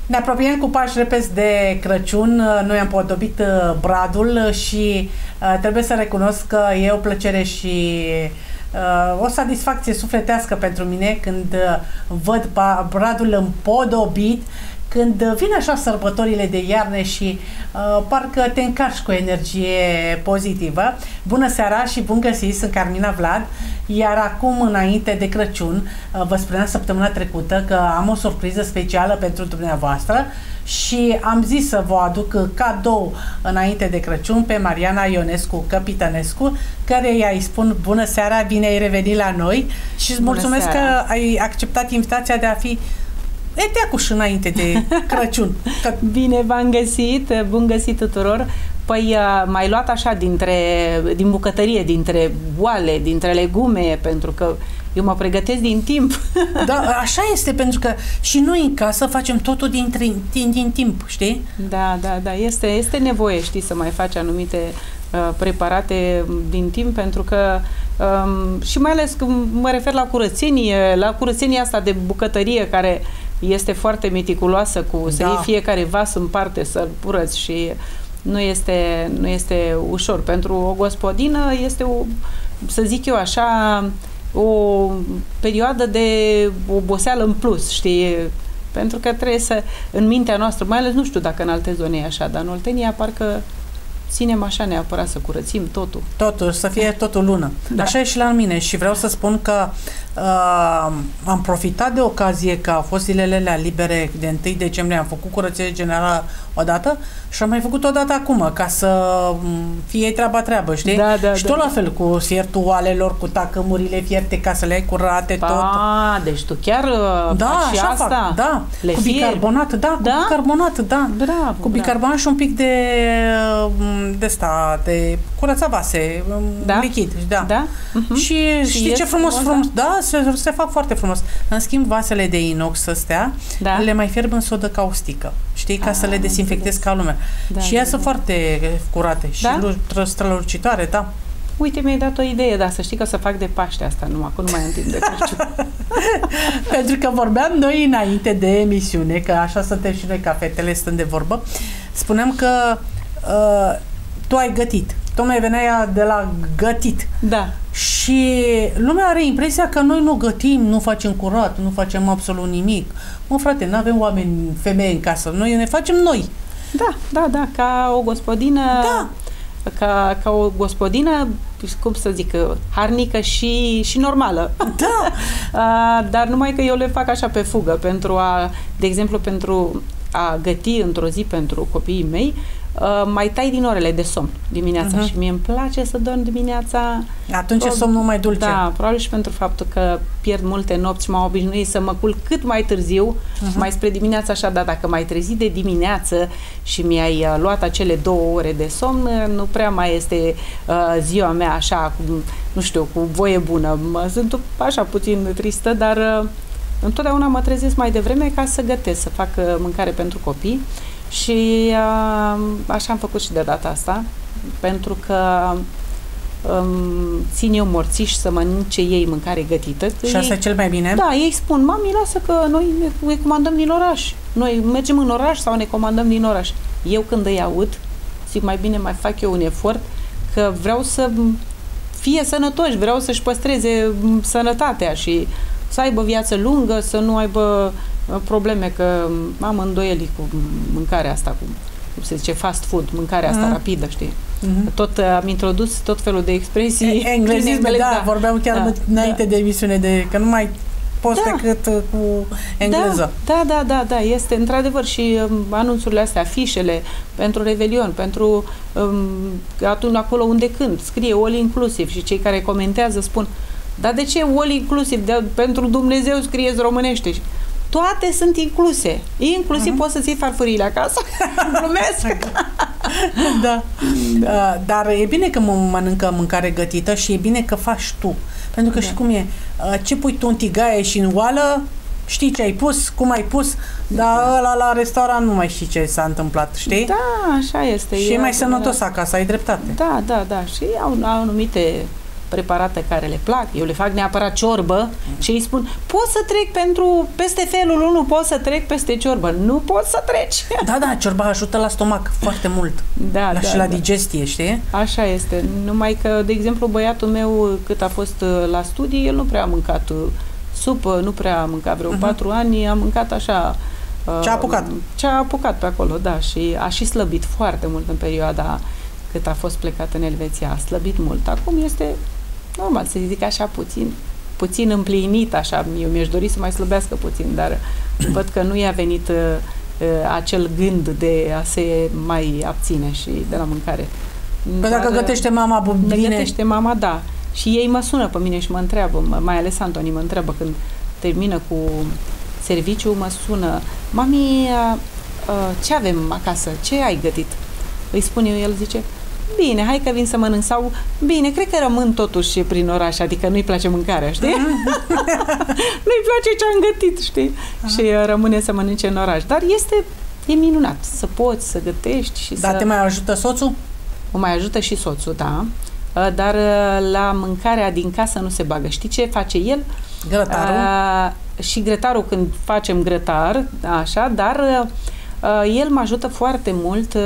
Ne apropiem cu pași repezi de Crăciun. Noi am podobit bradul și trebuie să recunosc că e o plăcere și o satisfacție sufletească pentru mine când văd bradul împodobit, când vin așa sărbătorile de iarnă și parcă te încarci cu energie pozitivă. Bună seara și bun găsit, sunt Carmina Vlad, iar acum, înainte de Crăciun, vă spuneam săptămâna trecută că am o surpriză specială pentru dumneavoastră și am zis să vă aduc cadou înainte de Crăciun pe Mariana Ionescu Căpitănescu, care îi spun bună seara, bine ai revenit la noi și îți mulțumesc că ai acceptat invitația de a fi eteacuș înainte de Crăciun. Bine v-am găsit, bun găsit tuturor. Păi m-ai luat așa din bucătărie, dintre boale, dintre legume, pentru că eu mă pregătesc din timp. Da, așa este, pentru că și noi în casă facem totul din timp, știi? Da, este nevoie, știi, să mai faci anumite preparate din timp, pentru că și mai ales când mă refer la curățenia asta de bucătărie, care este foarte meticuloasă, să iei fiecare vas în parte, să-l curăți și nu este ușor. Pentru o gospodină este, să zic eu așa, o perioadă de oboseală în plus, știi? Pentru că trebuie să, în mintea noastră, mai ales, nu știu dacă în alte zone e așa, dar în Oltenia parcă ținem așa neapărat să curățim totul. Totul, să fie totul lună. Da. Așa e și la mine și vreau să spun că am profitat de ocazie că au fost zilele alea libere de 1 decembrie, am făcut curățenie generală odată și am mai făcut odată acum, ca să fie treabă, știi? Da, și tot la fel, cu fiertul oalelor, cu tacămurile fierte, ca să le ai curate, tot. Deci tu chiar faci și asta? Fac, da. Cu bicarbonat, cu bicarbonat, da. Bravo, cu bicarbonat și un pic de curăța vase, lichid, da. Și știi ce frumos, da, se fac foarte frumos. În schimb, vasele de inox astea, le mai fierb în sodă caustică, știi, ca să le dezinfectez ca lumea. Și ea sunt foarte curate și strălucitoare, da. Uite, mi-ai dat o idee, dar să știi că o să fac de Paște asta, că nu mai am timp de Crăciun. Pentru că vorbeam noi înainte de emisiune, că așa suntem și noi ca fetele stând de vorbă, spuneam că tu ai gătit. Tocmai venea de la gătit. Da. Și lumea are impresia că noi nu gătim, nu facem curat, nu facem absolut nimic. Mă, frate, nu avem femei în casă. Noi ne facem noi. Da, ca o gospodină. Da. Ca o gospodină, cum să zic, harnică și normală. Da. Dar numai că eu le fac așa pe fugă, de exemplu, pentru a găti într-o zi pentru copiii mei, mai tai din orele de somn dimineața și mie îmi place să dorm dimineața. Atunci e somnul mai dulce. Da, probabil și pentru faptul că pierd multe nopți și m-am obișnuit să mă culc cât mai târziu, mai spre dimineața, așa, dar dacă m-ai trezit de dimineață și mi-ai luat acele 2 ore de somn, nu prea mai este ziua mea așa, nu știu, cu voie bună. Sunt așa puțin tristă, dar întotdeauna mă trezesc mai devreme ca să gătesc, să fac mâncare pentru copii. Și așa am făcut și de data asta, pentru că țin eu morțiș să mănânce ei mâncare gătită. Și asta e cel mai bine? Da, ei spun, mami, lasă că noi ne comandăm din oraș. Noi mergem în oraș sau ne comandăm din oraș. Eu când îi aud, zic, mai bine mai fac eu un efort, că vreau să fie sănătoși, vreau să-și păstreze sănătatea și să aibă viață lungă, să nu aibă probleme, că am îndoieli cu mâncarea asta, cum se zice, fast food, mâncarea asta rapidă, știi? Tot am introdus tot felul de expresii. Englezisme, vorbeam chiar înainte de emisiune, că nu mai poți decât cu engleză. Da, este într-adevăr și anunțurile astea, afișele pentru Revelion, pentru atunci acolo unde când scrie all inclusiv și cei care comentează spun, dar de ce all inclusiv? Pentru Dumnezeu scrieți românește. Toate sunt incluse. Inclusiv poți să-ți iei farfuriile acasă. Glumesc. Da. Dar e bine că mănâncă mâncare gătită și e bine că faci tu. Pentru că știi cum e. Ce pui tu în tigaie și în oală, știi ce ai pus, cum ai pus, dar ăla la restaurant nu mai știi ce s-a întâmplat, știi? Da, așa este. Și e mai sănătos acasă, ai dreptate. Da. Și au anumite preparate care le plac. Eu le fac neapărat ciorbă și îi spun, poți să trec peste felul 1, poți să trec peste ciorbă. Nu poți să treci. Da, ciorba ajută la stomac foarte mult. Și la digestie, știi? Așa este. Numai că, de exemplu, băiatul meu, cât a fost la studii, el nu prea a mâncat supă, nu prea a mâncat vreo 4 ani, a mâncat așa... Ce a apucat pe acolo, da. Și a și slăbit foarte mult în perioada cât a fost plecat în Elveția. A slăbit mult. Acum este normal, să zic așa, puțin împlinit, așa. Eu mi-aș dori să mai slăbească puțin, dar văd că nu i-a venit acel gând de a se mai abține și de la mâncare. Păi dacă gătește mama bine... Gătește mama, da. Și ei mă sună pe mine și mă întreabă, mai ales Antoni mă întreabă când termină cu serviciu, mă sună, mami, ce avem acasă? Ce ai gătit? Îi spun eu, el zice, bine, hai că vin să mănânc, sau bine, cred că rămân totuși prin oraș, adică nu-i place mâncarea, știi? Nu-i place ce am gătit, știi? Și rămâne să mănânce în oraș. Dar e minunat să poți să gătești și Dar te mai ajută soțul? Mă mai ajută și soțul, da. Dar la mâncarea din casă nu se bagă. Știi ce face el? Grătarul? Și grătarul când facem grătar, așa, dar el mă ajută foarte mult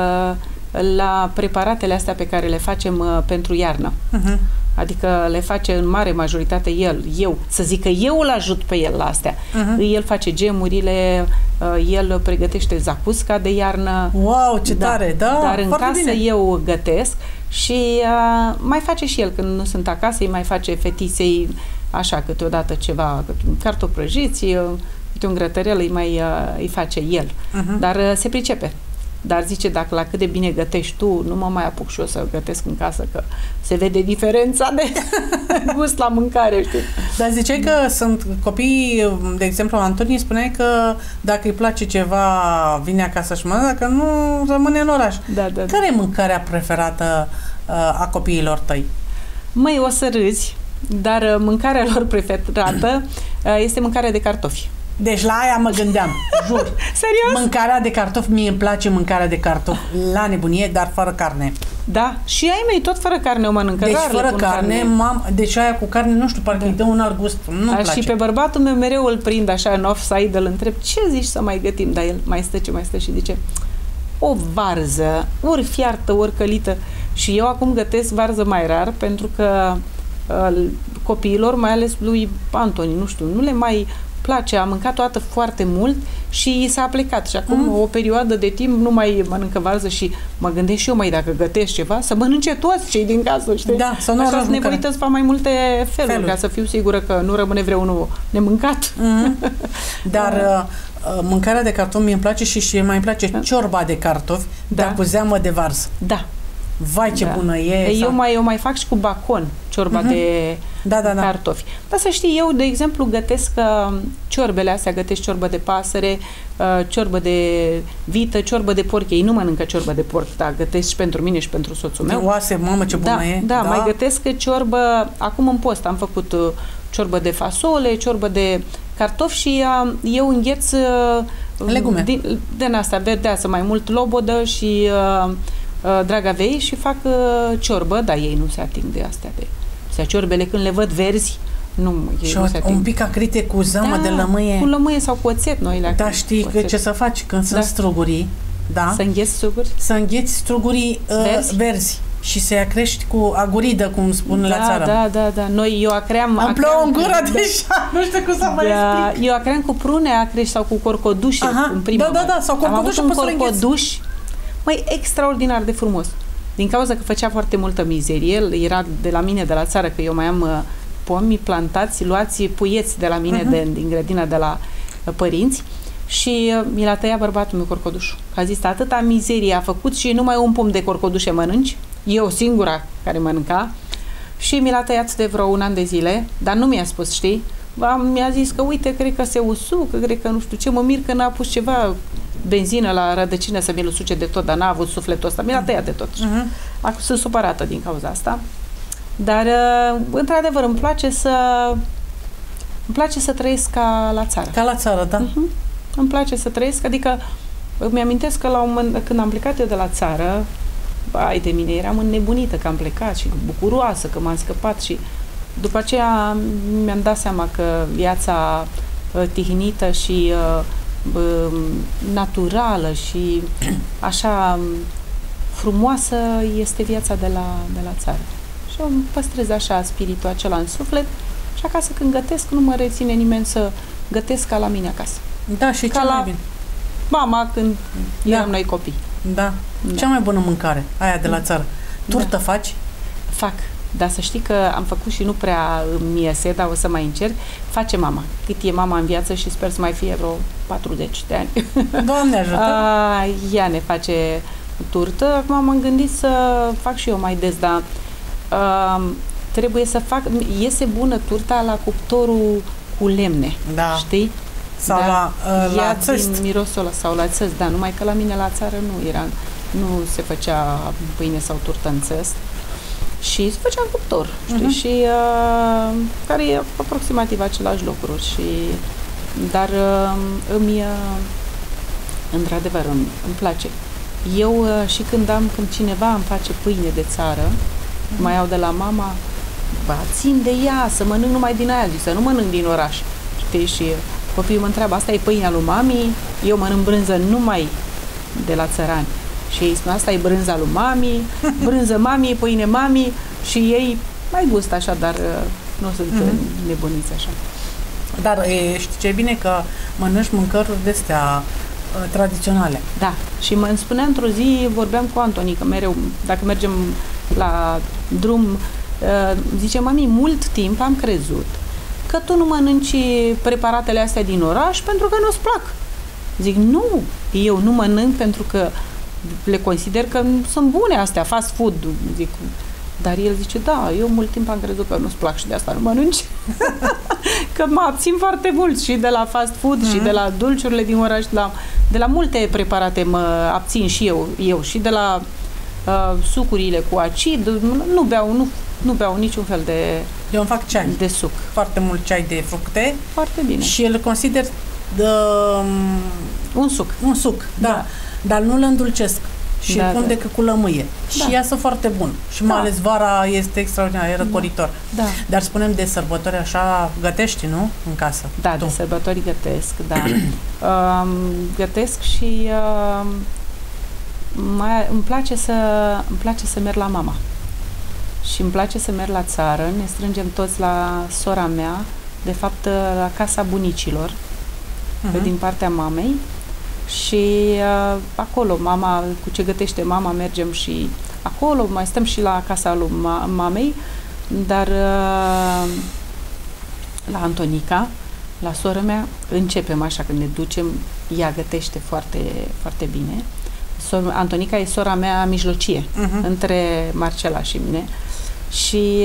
la preparatele astea pe care le facem pentru iarnă. Adică le face în mare majoritate eu. Să zic că eu îl ajut pe el la astea. El face gemurile, el pregătește zacusca de iarnă. Wow, ce tare! Da, dar în casă bine. Eu gătesc și mai face și el când nu sunt acasă, îi mai face fetiței așa câteodată ceva, cartofi prăjiți, câte un grătărel îi face el. Dar se pricepe. Dar zice, dacă la cât de bine gătești tu, nu mă mai apuc și eu să gătesc în casă, că se vede diferența de gust la mâncare, știi? Dar ziceai că sunt copii, de exemplu, Antonie spuneai că dacă îi place ceva, vine acasă și mănâncă, dacă nu, rămâne în oraș. Da. Care e mâncarea preferată a copiilor tăi? Măi, o să râzi, dar mâncarea lor preferată este mâncarea de cartofi. Deci la aia mă gândeam, jur. Serios? Mâncarea de cartofi, mie îmi place mâncarea de cartofi la nebunie, dar fără carne. Da, și ai mei tot fără carne o mănâncă. Deci fără carne, deci aia cu carne, nu știu, parcă îi dă un alt gust, nu-mi place. Și pe bărbatul meu mereu îl prind așa în offside, îl întreb, ce zici să mai gătim? Dar el mai stă și zice, o varză, ori fiartă, ori călită. Și eu acum gătesc varză mai rar, pentru că copiilor, mai ales lui Antoni, nu știu, nu le mai place, a mâncat toată foarte mult și s-a plecat și acum o perioadă de timp nu mai mănâncă varză și mă gândesc și eu, mai dacă gătesc ceva, să mănânce toți cei din casă, știi? Da, să nu așa sunt nevoită să fac mai multe feluri, ca să fiu sigură că nu rămâne vreunul nemâncat. Dar mâncarea de cartofi mi-e place și mai îmi place ciorba de cartofi, dar cu zeamă de varză. Da. Vai, ce bună e! Eu mai fac și cu bacon ciorba de cartofi. Dar să știi, eu, de exemplu, gătesc ciorbele astea, gătesc ciorbă de pasăre, ciorbă de vită, ciorbă de porc. Ei nu mănâncă ciorbă de porc, dar gătesc și pentru mine și pentru soțul meu. De oase, mamă, ce bună e! Da, mai gătesc ciorbă, acum în post am făcut ciorbă de fasole, ciorbă de cartofi și eu îngheț legume. Din asta, verdeață, mai mult lobodă și dragavei și fac ciorbă, dar ei nu se ating de astea. Ciorbele când le văd verzi, și un pic acrite cu zămă de lămâie. Cu lămâie sau cu oțet noi le Da, știi ce să faci când sunt strugurii? Da. Să îngheți struguri? Să îngheți strugurii verzi și să-i acrești cu aguridă, cum spun la țară. Da. Eu acream... Îmi plouă în gură deja, nu știu cum să mai explic. Eu acream cu prune acrești sau cu corcodușe în prima. Da, sau corcodușe pe corcoduș, măi, extraordinar de frumos. Din cauza că făcea foarte multă mizerie, el era de la mine, de la țară, că eu mai am pomi plantați, luați puieți de la mine, din grădina de la părinți, și mi l-a tăiat bărbatul meu corcodușul. A zis, atâta mizerie a făcut și numai un pom de corcodușe mănânci, eu singura care mănânca, și mi l-a tăiat de vreo un an de zile, dar nu mi-a spus, știi? Mi-a zis că, uite, cred că se usucă, cred că nu știu ce, mă mir că n-a pus ceva benzină la rădăcină să mi-l usuce de tot, dar n-a avut sufletul ăsta, mi l-a tăiat de tot. Acum sunt supărată din cauza asta. Dar, într-adevăr, îmi place să trăiesc ca la țară. Ca la țară, da. Îmi place să trăiesc, adică îmi amintesc că la un moment, când am plecat eu de la țară, Bai de mine, eram înnebunită că am plecat și bucuroasă că m-am scăpat și după aceea mi-am dat seama că viața tihnită și naturală și așa frumoasă este viața de la țară. Și eu păstrez așa spiritul acela în suflet și acasă când gătesc nu mă reține nimeni să gătesc ca la mine acasă. Da, și ca ce la mai bine? mama când eram noi copii. Da. Cea mai bună mâncare, aia de la țară. Turtă faci? Fac. Dar să știi că am făcut și nu prea îmi iese, dar o să mai încerc. Face mama. Cât e mama în viață și sper să mai fie vreo 40 de ani. Doamne ajută! Ea ne face turtă. Acum m-am gândit să fac și eu mai des, dar trebuie să fac... Iese bună turta la cuptorul cu lemne. Da. Știi? Sau la țăst. Din mirosul ăla sau la țăst, da. Numai că la mine la țară nu se făcea pâine sau turtă în țăst. Și se făcea în cuptor, știi? Și care e aproximativ același lucru. Dar într-adevăr, îmi place. Eu și când cineva îmi face pâine de țară, mai iau de la mama, țin de ea, să mănânc numai din aia, zic, să nu mănânc din oraș. Știi? Și copiii mă întreabă, asta e pâinea lui mami, eu mănânc brânză numai de la țărani. Și ei spun, asta e brânza lui mami, brânză mami, pâine mami și ei mai gustă așa, dar nu sunt nebuniți așa. Dar știi ce e bine că mănânci mâncăruri de-astea tradiționale. Da, și îmi spunea într-o zi, vorbeam cu Antonica mereu, dacă mergem la drum, zice, mami, mult timp am crezut că tu nu mănânci preparatele astea din oraș pentru că nu-ți plac. Zic, nu, eu nu mănânc pentru că le consider că sunt bune astea, fast food, zic. Dar el zice, da, eu mult timp am crezut că nu-ți plac și de asta nu mănânci. Că mă abțin foarte mult și de la fast food și de la dulciurile din oraș, de la multe preparate mă abțin și eu și de la sucurile cu acid, nu beau niciun fel de eu îmi fac ceai. De suc. Foarte mult ceai de fructe. Foarte bine. Și îl consider un suc. Un suc, da. Dar nu îl îndulcesc. Și îl pun decât cu lămâie. Da. Și iasă foarte bun. Și mai ales vara este extraordinar, e răcoritor. Da. Dar spunem de sărbători așa, gătești, nu? În casă. Da, de sărbători gătesc, da. Gătesc și îmi place să merg la mama. Și îmi place să merg la țară. Ne strângem toți la sora mea, de fapt la casa bunicilor, din partea mamei. Și acolo, mama, cu ce gătește mama, mergem și acolo, mai stăm și la casa lui mamei, dar la Antonica, la sora mea, începem așa, când ne ducem, ea gătește foarte, foarte bine. Antonica e sora mea mijlocie, între Marcela și mine. Și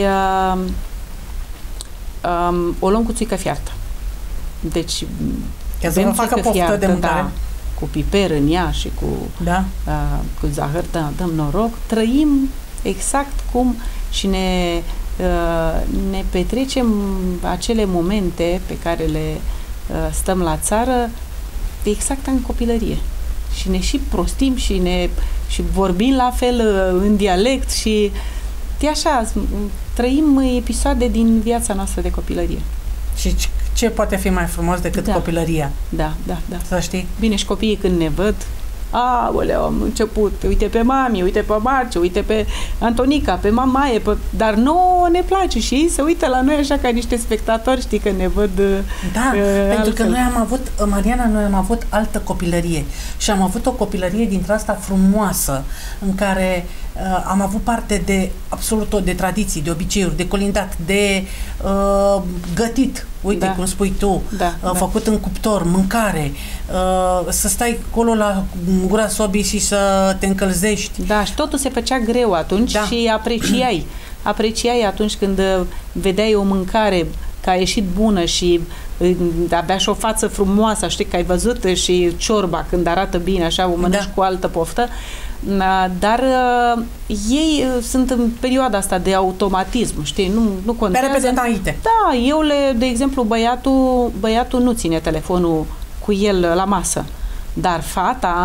o luăm cu țuică fiartă. Deci, ca să vă facă poftă de mâncare. Da, cu piper în ea și cu zahăr, dăm noroc, trăim exact cum și ne petrecem acele momente pe care le stăm la țară exact în copilărie. Și ne și prostim și vorbim la fel în dialect și așa, trăim episoade din viața noastră de copilărie. Și ce poate fi mai frumos decât copilăria? Da. Să știi? Bine, și copiii când ne văd, aoleu, am început, uite pe mami, uite pe Marce, uite pe Antonica, pe mamaie, dar nouă ne place și ei se uită la noi așa ca niște spectatori, știi, că ne văd pentru că noi am avut, Mariana, noi am avut altă copilărie și am avut o copilărie dintre asta frumoasă, în care am avut parte de absolut tot, de tradiții, de obiceiuri, de colindat, de gătit, uite cum spui tu, făcut în cuptor, mâncare, să stai acolo la gura sobii și să te încălzești. Da, și totul se făcea greu atunci și apreciai atunci când vedeai o mâncare că a ieșit bună și avea și o față frumoasă, știi, că ai văzut și ciorba când arată bine, așa, o mănânci cu altă poftă. Dar ei sunt în perioada asta de automatism, știi, nu contează. Pe reprezentante. Da, de exemplu, băiatul nu ține telefonul cu el la masă, dar fata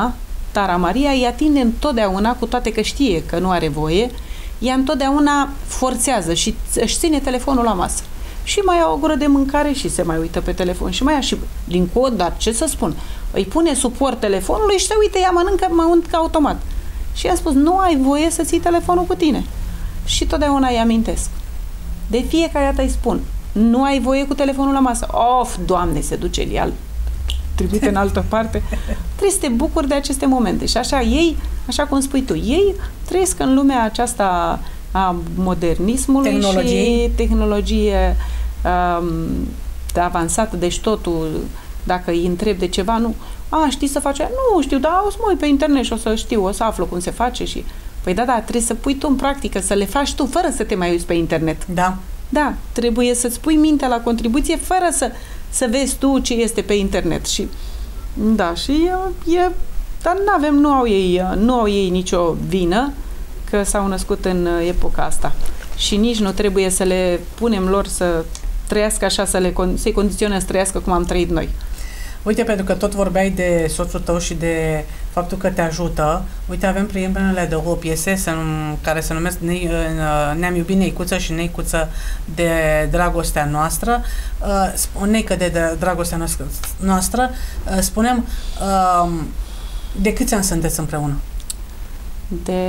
Tara Maria îi atinde întotdeauna, cu toate că știe că nu are voie, ea întotdeauna forțează și își ține telefonul la masă. Și mai ia o gură de mâncare și se mai uită pe telefon și mai ia și din cod, dar ce să spun, îi pune suport telefonului și se uită, ea mănâncă automat. Și i-am spus, nu ai voie să ții telefonul cu tine. Și totdeauna îi amintesc. De fiecare dată îi spun, nu ai voie cu telefonul la masă. Of, Doamne, se duce el, trimite în altă parte. Trebuie să te bucuri de aceste momente. Și așa, ei, așa cum spui tu, ei trăiesc în lumea aceasta a modernismului și tehnologie avansată, deci totul, dacă îi întreb de ceva, nu, știi să faci? Nu știu, dar o să mă uit pe internet și o să știu, o să aflu cum se face și... Păi da, trebuie să pui tu în practică, să le faci tu, fără să te mai uiți pe internet. Da. Da, trebuie să-ți pui mintea la contribuție, fără să vezi tu ce este pe internet. Și, da, și dar nu au ei nicio vină că s-au născut în epoca asta. Și nici nu trebuie să le punem lor să trăiască așa, să-i condiționăm să trăiască cum am trăit noi. Uite, pentru că tot vorbeai de soțul tău și de faptul că te ajută, uite, avem prietenele de o piese care se numesc Ne-am iubit Neicuță și Neicuță de dragostea noastră. Neică de dragostea noastră. Spunem, de câți ani sunteți împreună? De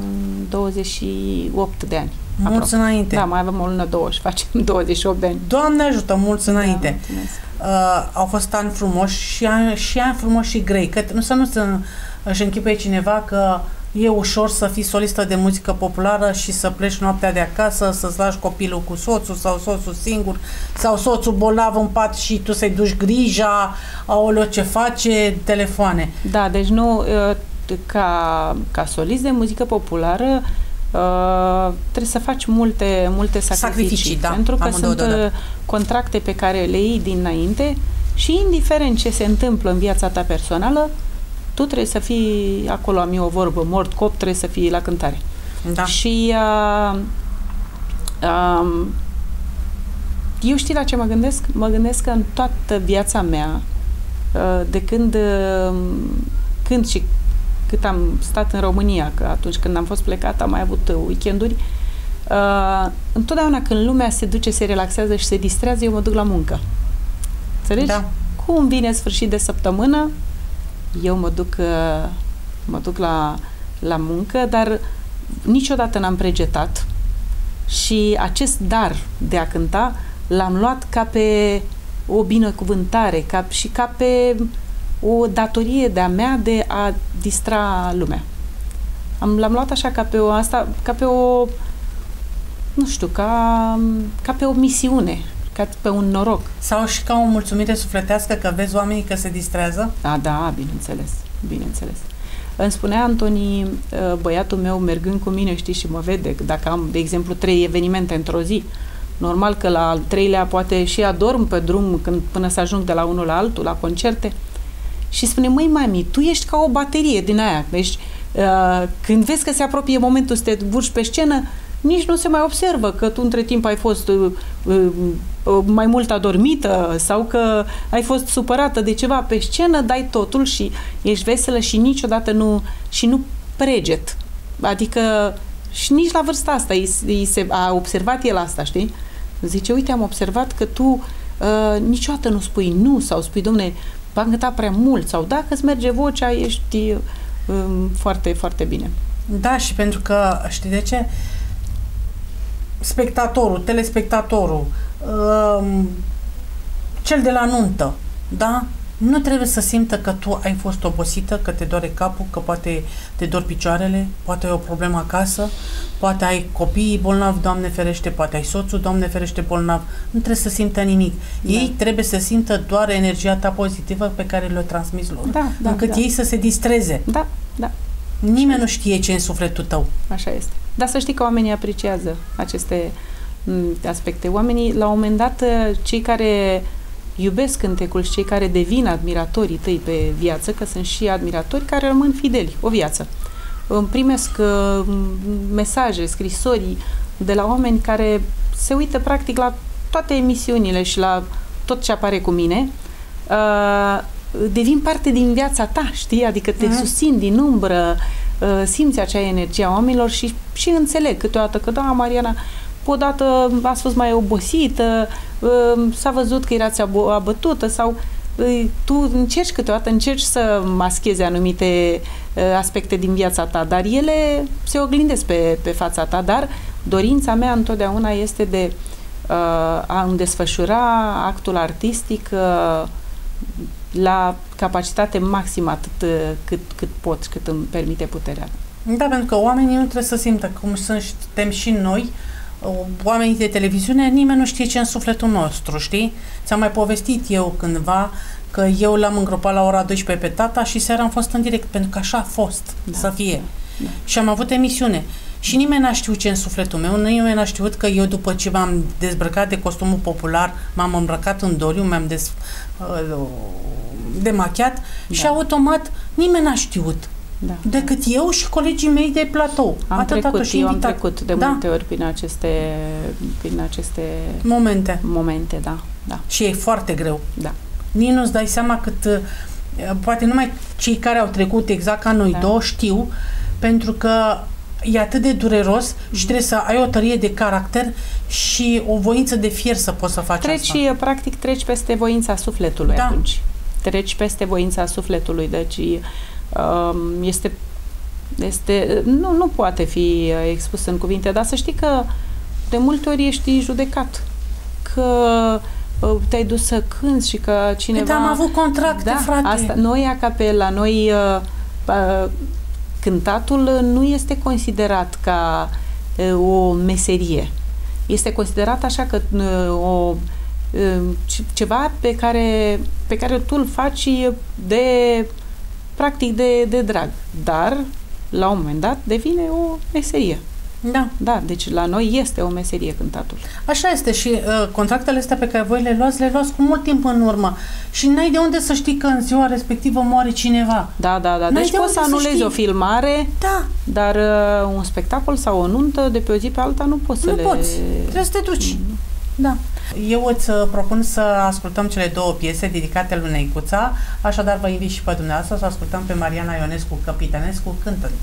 28 de ani. Mulți înainte. Da, mai avem o lună, două și facem 28 de ani. Doamne ajută, mulți înainte. Da, au fost ani frumoși și ani frumoși și grei. Că nu își închipuie cineva că e ușor să fii solistă de muzică populară și să pleci noaptea de acasă, să-ți lași copilul cu soțul sau soțul singur sau soțul bolnav în pat și tu să-i duci grija, aoleo, ce face, telefoane. Da, deci nu... Ca solist de muzică populară trebuie să faci multe sacrificii, da, pentru că sunt contracte pe care le iei dinainte și indiferent ce se întâmplă în viața ta personală, tu trebuie să fii acolo, am eu o vorbă, mort cop, trebuie să fii la cântare. Da. Și eu știi la ce mă gândesc? Mă gândesc că în toată viața mea, de când și cât am stat în România, că atunci când am fost plecat am mai avut weekenduri, întotdeauna când lumea se duce, se relaxează și se distrează, eu mă duc la muncă. Înțelegi? Da. Cum vine sfârșit de săptămână, eu mă duc la muncă, dar niciodată n-am pregetat și acest dar de a cânta l-am luat ca pe o binecuvântare, ca pe o datorie de-a mea de a distra lumea. L-am luat așa ca pe o nu știu, ca pe o misiune, ca pe un noroc. Sau și ca o mulțumire sufletească că vezi oamenii că se distrează? Da, bineînțeles. Îmi spunea Antoni, băiatul meu, mergând cu mine, știi, și mă vede, dacă am, de exemplu, 3 evenimente într-o zi, normal că la al 3-lea poate și adorm pe drum până să ajung de la unul la altul, la concerte. Și spune, măi, mami, tu ești ca o baterie din aia. Deci, când vezi că se apropie momentul să te urci pe scenă, nici nu se mai observă că tu între timp ai fost mai mult adormită sau că ai fost supărată de ceva pe scenă, dai totul și ești veselă și niciodată nu preget. Adică și nici la vârsta asta a observat el asta, știi? Zice, uite, am observat că tu niciodată nu spui nu sau spui, domne, v-am cântat prea mult sau dacă îți merge vocea, ești foarte, foarte bine. Da, și pentru că, știi de ce? Spectatorul, telespectatorul, cel de la nuntă, da? Nu trebuie să simtă că tu ai fost obosită, că te doare capul, că poate te dor picioarele, poate ai o problemă acasă, poate ai copiii bolnavi, Doamne ferește, poate ai soțul, Doamne ferește, bolnav. Nu trebuie să simtă nimic. Da. Ei trebuie să simtă doar energia ta pozitivă pe care le-o transmiți lor. Încât ei să se distreze. Da. Nimeni nu știe ce e în sufletul tău. Așa este. Dar să știi că oamenii apreciază aceste aspecte. Oamenii, la un moment dat, cei care iubesc cântecul și cei care devin admiratorii tăi pe viață, că sunt și admiratori care rămân fideli o viață. Îmi primesc mesaje, scrisori de la oameni care se uită practic la toate emisiunile și la tot ce apare cu mine devin parte din viața ta, știi? Adică te susțin din umbră, simți acea energie a oamenilor și înțeleg câteodată că, da, Mariana, odată ați fost mai obosită, s-a văzut că erați abătută sau tu încerci să maschezi anumite aspecte din viața ta, dar ele se oglindesc pe fața ta, dar dorința mea întotdeauna este de a îmi desfășura actul artistic la capacitate maximă, atât cât pot, cât îmi permite puterea. Da, pentru că oamenii nu trebuie să simtă cum suntem și noi, oamenii de televiziune, nimeni nu știe ce în sufletul nostru, știi? Ți-am mai povestit eu cândva că eu l-am îngropat la ora 12 pe tata și seara am fost în direct, pentru că așa a fost să fie. Da. Și am avut emisiune. Și nimeni n-a știut ce în sufletul meu, nimeni n-a știut că eu, după ce m-am dezbrăcat de costumul popular, m-am îmbrăcat în doliu, m-am demachiat și automat nimeni n-a știut. Da. Decât eu și colegii mei de platou. Am trecut de multe ori prin aceste momente, da. Și e foarte greu. Da. Nici nu-ți dai seama cât, poate numai cei care au trecut exact ca noi două știu, pentru că e atât de dureros și trebuie să ai o tărie de caracter și o voință de fier să poți să faci asta. Practic treci peste voința sufletului atunci. Treci peste voința sufletului, deci nu poate fi expus în cuvinte, dar să știi că de multe ori ești judecat, că te-ai dus să cânți și că cineva... Că am avut contracte, frate. Asta, noi, a capela, noi cântatul nu este considerat ca o meserie. Este considerat așa că ceva pe care tu îl faci practic de drag. Dar, la un moment dat, devine o meserie. Da. Da, deci la noi este o meserie cântatul. Așa este și contractele astea pe care voi le luați cu mult timp în urmă și n-ai de unde să știi că în ziua respectivă moare cineva. Da. Deci poți să anulezi o filmare, dar un spectacol sau o nuntă de pe o zi pe alta nu poți să poți. Trebuie să te duci. Da. Eu îți propun să ascultăm cele două piese dedicate lui Neicuța, așadar vă invit și pe dumneavoastră să ascultăm pe Mariana Ionescu Căpitănescu cântând.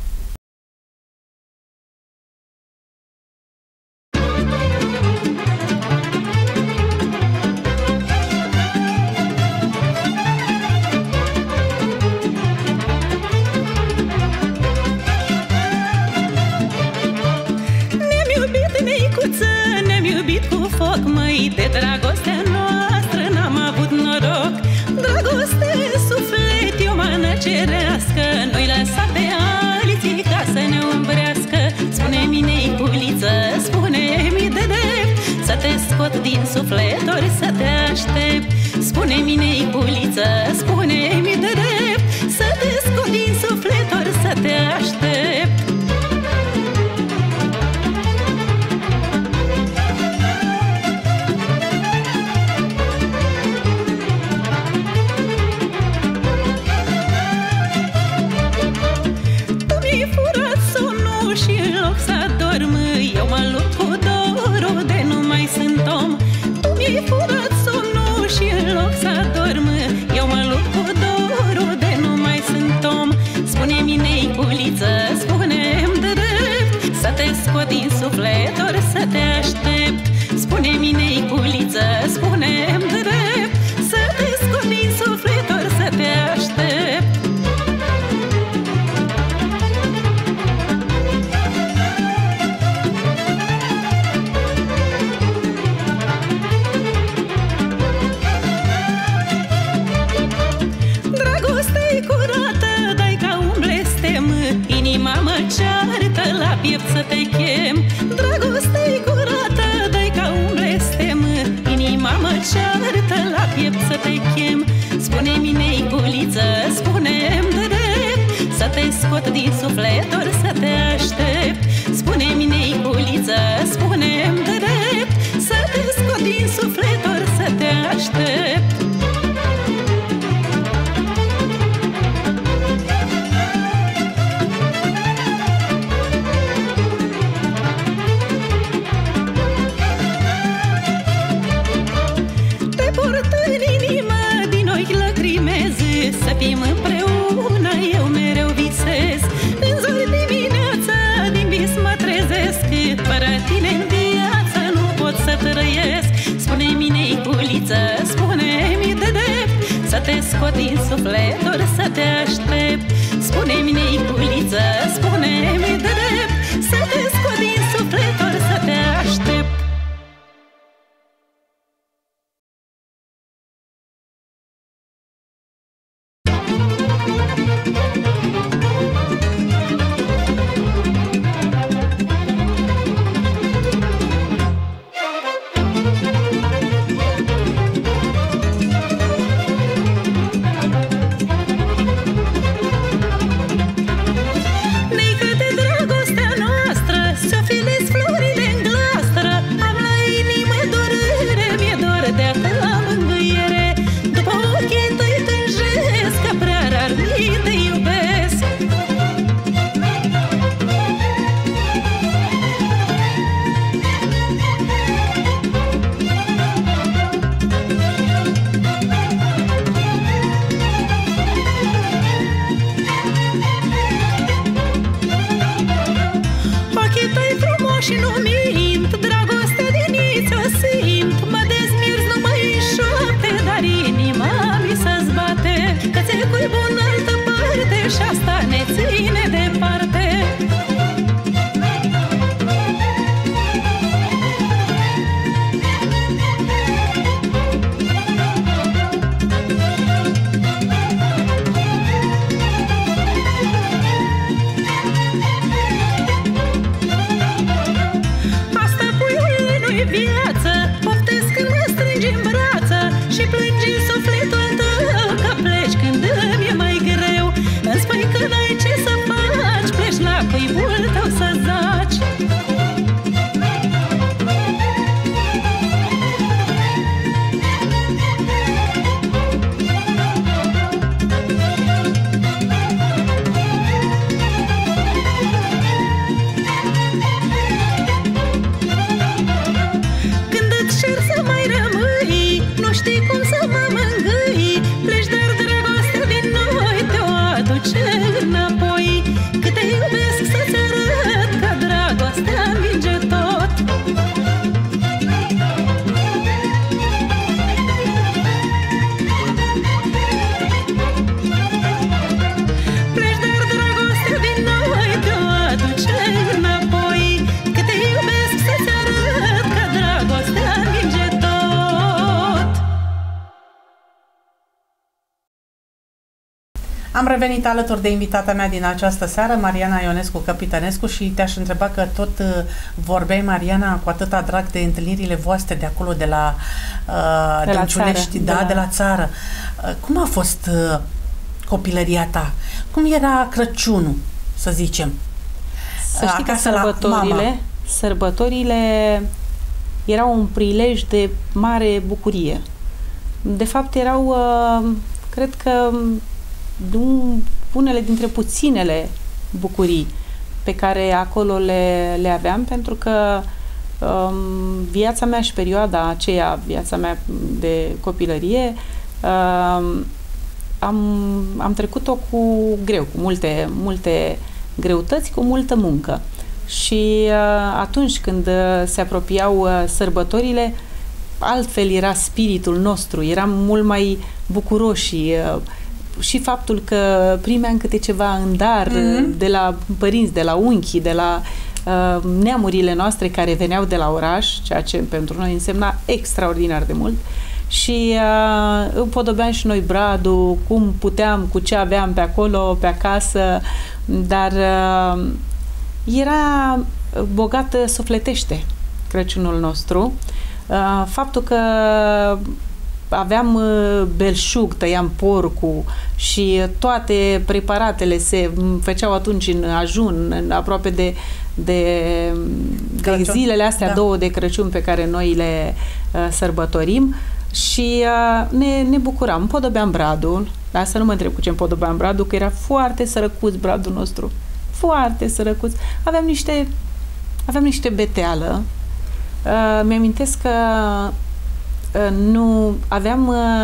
De dragostea noastră n-am avut noroc, dragoste în suflet e o mană cerească, nu-i lăsa pe alții ca să ne umbrească. Spune-mi, Neiculiță, spune-mi de drept, să te scot din suflet ori să te aștept. Spune-mi, Neiculiță, spune-mi de drept, să te scot din suflet ori să te aștept. Din suflet ori să te aștept. Spune-mi, Neiculiță, spune-mi drept, să te scot din suflet ori să te aștept. Dragoste-i curată, dai ca un blestem, inima mă ceartă, la piept să te chem. Dragoste-i curată, dai ca un blestem, inima mă ceartă, la piept să te chem. Spune-mi, Neiculiță, spune-mi drept, să te scot din suflet ori să te aștept. Spune-mi, Neiculiță, spune-mi drept, să te scot din suflet ori să te aștept. ochi lacrimez, să fim împreună, eu mereu visez. În zori dimineața, din vis mă trezesc, fără tine în viață nu pot să trăiesc. Spune-mi, neiculiță, spune-mi de drept, să te scot din sufletor, să te aștept. Spune-mi, neiculiță, spune-mi de drept, să te scot din sufletor, să te aștept. Am revenit alături de invitata mea din această seară, Mariana Ionescu Căpitănescu, și te-aș întreba că tot vorbeai, Mariana, cu atâta drag de întâlnirile voastre de acolo, de la Dânciunești, de la țară. Cum a fost copilăria ta? Cum era Crăciunul, să zicem? Să știi că sărbătorile erau un prilej de mare bucurie. De fapt, erau, cred că, unele dintre puținele bucurii pe care acolo le aveam, pentru că viața mea și perioada aceea, viața mea de copilărie, am trecut-o cu greu, cu multe greutăți, cu multă muncă. Și atunci când se apropiau sărbătorile, altfel era spiritul nostru, eram mult mai bucuroși. Și faptul că primeam câte ceva în dar de la părinți, de la unchi, de la neamurile noastre care veneau de la oraș, ceea ce pentru noi însemna extraordinar de mult. Și împodobeam și noi bradul, cum puteam, cu ce aveam pe acolo, pe acasă, dar era bogat sufletește Crăciunul nostru. Faptul că aveam belșug, tăiam porcul și toate preparatele se făceau atunci în ajun, aproape de zilele astea două de Crăciun pe care noi le sărbătorim, și ne bucuram. Împodobeam bradul, dar să nu mă întreb cu ce împodobeam bradul, că era foarte sărăcuț bradul nostru, foarte sărăcuț. Aveam niște beteală. Mi-amintesc că nu aveam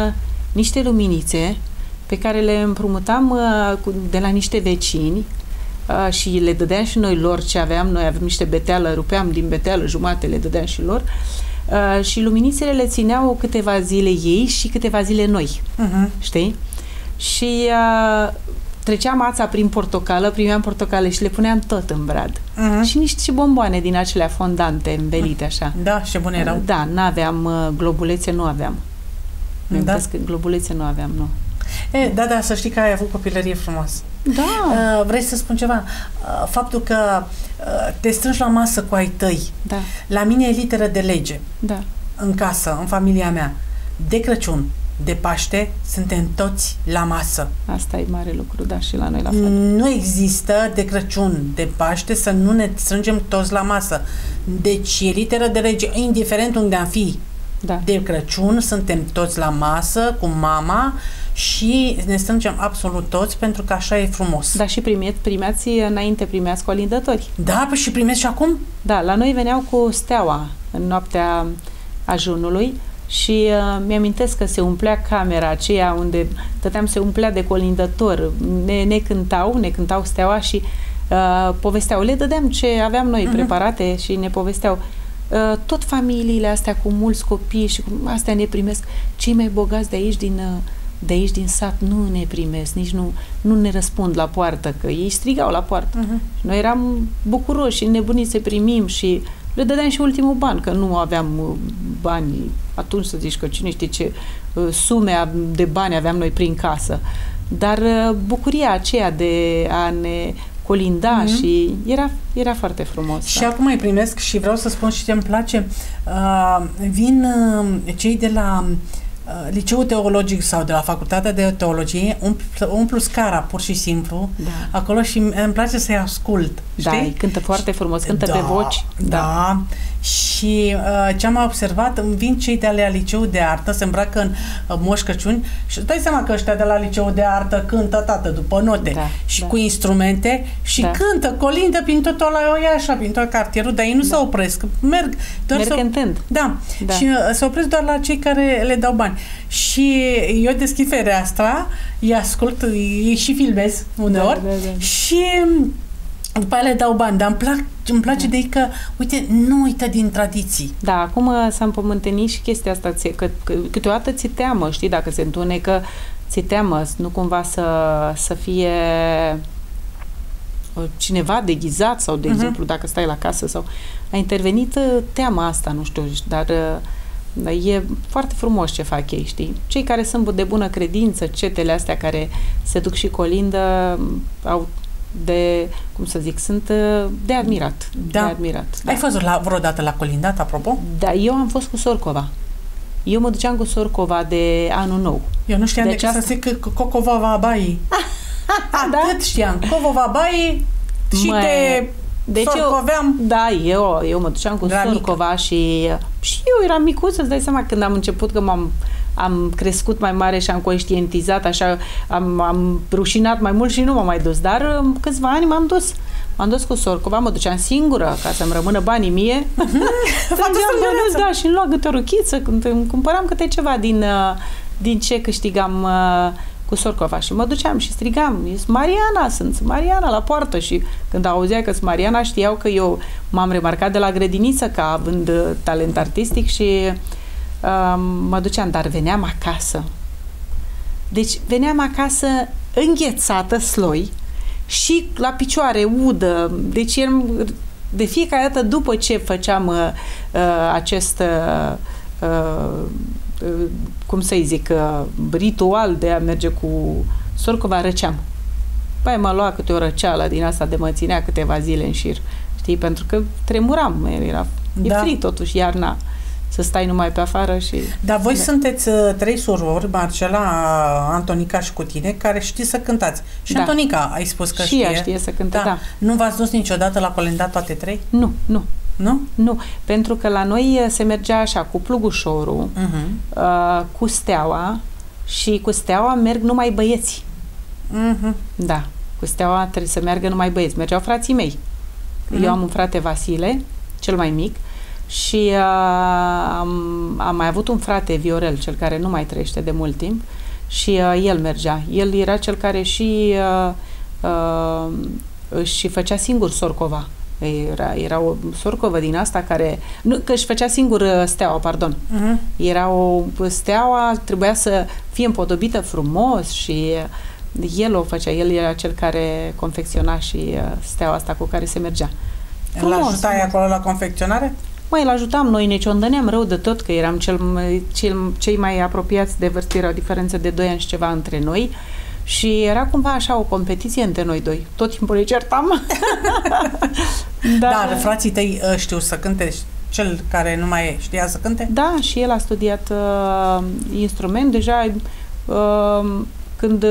niște luminițe pe care le împrumutam de la niște vecini și le dădeam și noi lor ce aveam. Noi aveam niște beteală, rupeam din beteală jumate, le dădeam și lor. Și luminițele le țineau câteva zile ei și câteva zile noi. Știi? Și treceam ața prin portocală, primeam portocale și le puneam tot în brad. Și niște bomboane din acelea fondante, învelite așa. Da, și bune erau. Da, n-aveam globulețe, nu aveam. Da. Globulețe nu aveam, nu. Da, să știi că ai avut copilărie frumoasă. Da. Vrei să spun ceva? Faptul că te strângi la masă cu ai tăi. Da. La mine e literă de lege. Da. În casă, în familia mea. De Crăciun, de Paște, suntem toți la masă. Asta e mare lucru, da, și la noi la fel. Nu există de Crăciun, de Paște, să nu ne strângem toți la masă. Deci e literă de lege, indiferent unde am fi. Da. De Crăciun suntem toți la masă cu mama și ne strângem absolut toți, pentru că așa e frumos. Da, și primeați colindători. Da, păi și primesc și acum? Da, la noi veneau cu steaua în noaptea ajunului și mi-amintesc că se umplea camera aceea unde stăteam, se umplea de colindător. Ne cântau steaua și povesteau. Le dădeam ce aveam noi preparate și ne povesteau. Tot familiile astea cu mulți copii și astea ne primesc. Cei mai bogați de aici din sat nu ne primesc, nici nu ne răspund la poartă, că ei strigau la poartă. Și noi eram bucuroși și nebuniți să primim și le dădeam și ultimul ban, că nu aveam bani atunci, să zici că cine știe ce sume de bani aveam noi prin casă. Dar bucuria aceea de a ne colinda și era foarte frumos. Și acum îi primesc și vreau să spun și ce-mi place. Vin cei de la Liceul Teologic sau de la Facultatea de Teologie, umplu scara pur și simplu acolo și îmi place să-i ascult. Da, știi? cântă foarte frumos, cântă pe voci. Da. Și ce am observat, vin cei de la Liceul de Artă, se îmbracă în Moș Crăciun și îți dai seama că ăștia de la Liceul de Artă cântă, tată, după note și cu instrumente și cântă, colindă prin tot ăla, așa, prin tot cartierul, dar ei nu se opresc, merg cântând. Da. Și se opresc doar la cei care le dau bani. Și eu deschid fereastra, îi ascult, îi și filmez uneori și după aia le dau bani, dar îmi place de ei că, uite, nu uită din tradiții. Da, acum s-a împământenit și chestia asta, că câteodată ți teamă, știi, dacă se întunecă, ți teamă, nu cumva să fie cineva deghizat sau, de exemplu, dacă stai la casă sau... A intervenit teama asta, nu știu, dar... E foarte frumos ce fac ei, știi? Cei care sunt de bună credință, cetele astea care se duc și colindă, au sunt de admirat. De admirat. Ai fost vreodată la colindat, apropo? Da, eu am fost cu Sorcova. Eu mă duceam cu Sorcova de anul nou. Eu nu știam decât să zic Cocova Baii. Atât știam. Cocova Baii și de Sorcoveam. Eu mă duceam cu Sorcova și eu eram micuță, îți dai seama, când am început, că am crescut mai mare și am conștientizat, așa, am rușinat mai mult și nu m-am mai dus, dar câțiva ani m-am dus cu Sorcova, mă duceam singură ca să-mi rămână banii mie. Da, și îmi luam câte o ruchiță, îmi cumpăram câte ceva din ce câștigam cu Sorcova și mă duceam și strigam, sunt Mariana la poartă, și când auzea că sunt Mariana, știau că eu m-am remarcat de la grădiniță ca având talent artistic și mă duceam, dar veneam acasă. Deci veneam acasă înghețată, sloi, și la picioare, udă. Deci de fiecare dată după ce făceam acest cum să-i zic, ritual de a merge cu Sorcova, răceam. Păi mă lua câte o răceală din asta de mă ținea câteva zile în șir. Știi? Pentru că tremuram. E frig totuși, iarna. Să stai numai pe afară și... Dar voi sunteți 3 surori, Marcela, Antonica și cu tine, care știți să cântați. Și Antonica, ai spus că știe. Și ea știe să cânte, da. Nu v-ați dus niciodată la colindat toate 3? Nu. Nu? Nu, pentru că la noi se mergea așa, cu plugușorul, cu steaua, și cu steaua merg numai băieți. Da, cu steaua trebuie să meargă numai băieți. Mergeau frații mei. Eu am un frate, Vasile, cel mai mic, și am mai avut un frate, Viorel, cel care nu mai trăiește de mult timp, Și el mergea. El era cel care și își făcea singur sorcova. Era o sorcovă din asta care... Nu, că își făcea singur steaua, pardon. Era o steaua, trebuia să fie împodobită frumos și el o făcea. El era cel care confecționa și steaua asta cu care se mergea. Îl ajutai acolo la confecționare? Îl ajutam, noi ne ciondăneam rău de tot, că eram cei mai apropiați de vârstă, era o diferență de 2 ani și ceva între noi și era cumva așa o competiție între noi doi. Tot timpul ne certam. Dar frații tăi știu să cânte, cel care nu mai știa să cânte? Da, și el a studiat instrument. Deja când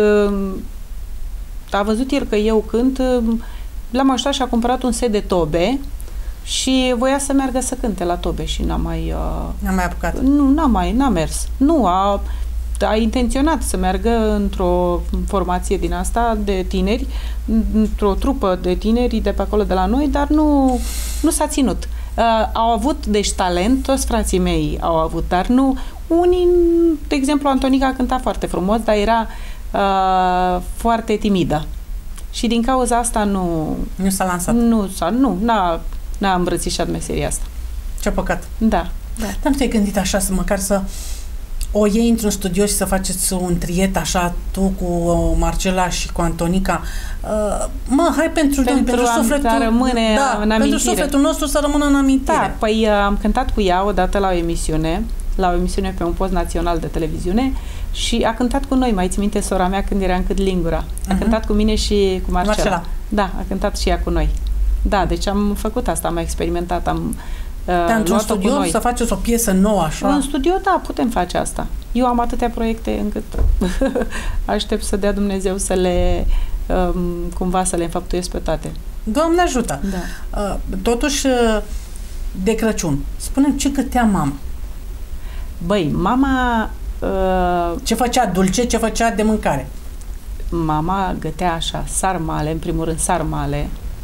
a văzut el că eu cânt, l-am ajutat și a cumpărat un set de tobe și voia să meargă să cânte la tobe și n-a mai apucat. Nu, n-a mers. Nu, a intenționat să meargă într-o formație din asta de tineri, într-o trupă de tineri de pe acolo de la noi, dar nu s-a ținut. Au avut, deci, talent, toți frații mei au avut, dar nu unii, de exemplu, Antonica a cântat foarte frumos, dar era foarte timidă. Și din cauza asta nu s-a lansat. N-a îmbrățișat meseria asta. Ce păcat. Da. Dar nu te-ai gândit așa măcar să o iei într-un studio și să faceți un triet așa, tu cu Marcela și cu Antonica? Hai pentru sufletul, rămâne în amintire. Pentru sufletul nostru să rămână în amintire. Da, păi am cântat cu ea odată la o emisiune pe un post național de televiziune și a cântat cu noi, mai ții minte, sora mea când era încă lingura. A cântat cu mine și cu Marcela. Da, a cântat și ea cu noi. Da, deci am făcut asta, am experimentat, într-un studio să faceți o piesă nouă, așa? În studio, da, putem face asta. Eu am atâtea proiecte încât aștept să dea Dumnezeu să le cumva să le înfăptuiesc pe toate. Doamne ajută! Da. Totuși, de Crăciun, spune-mi ce gătea mama? Băi, mama... Ce făcea dulce, ce făcea de mâncare? Mama gătea așa, sarmale, în primul rând sarmale,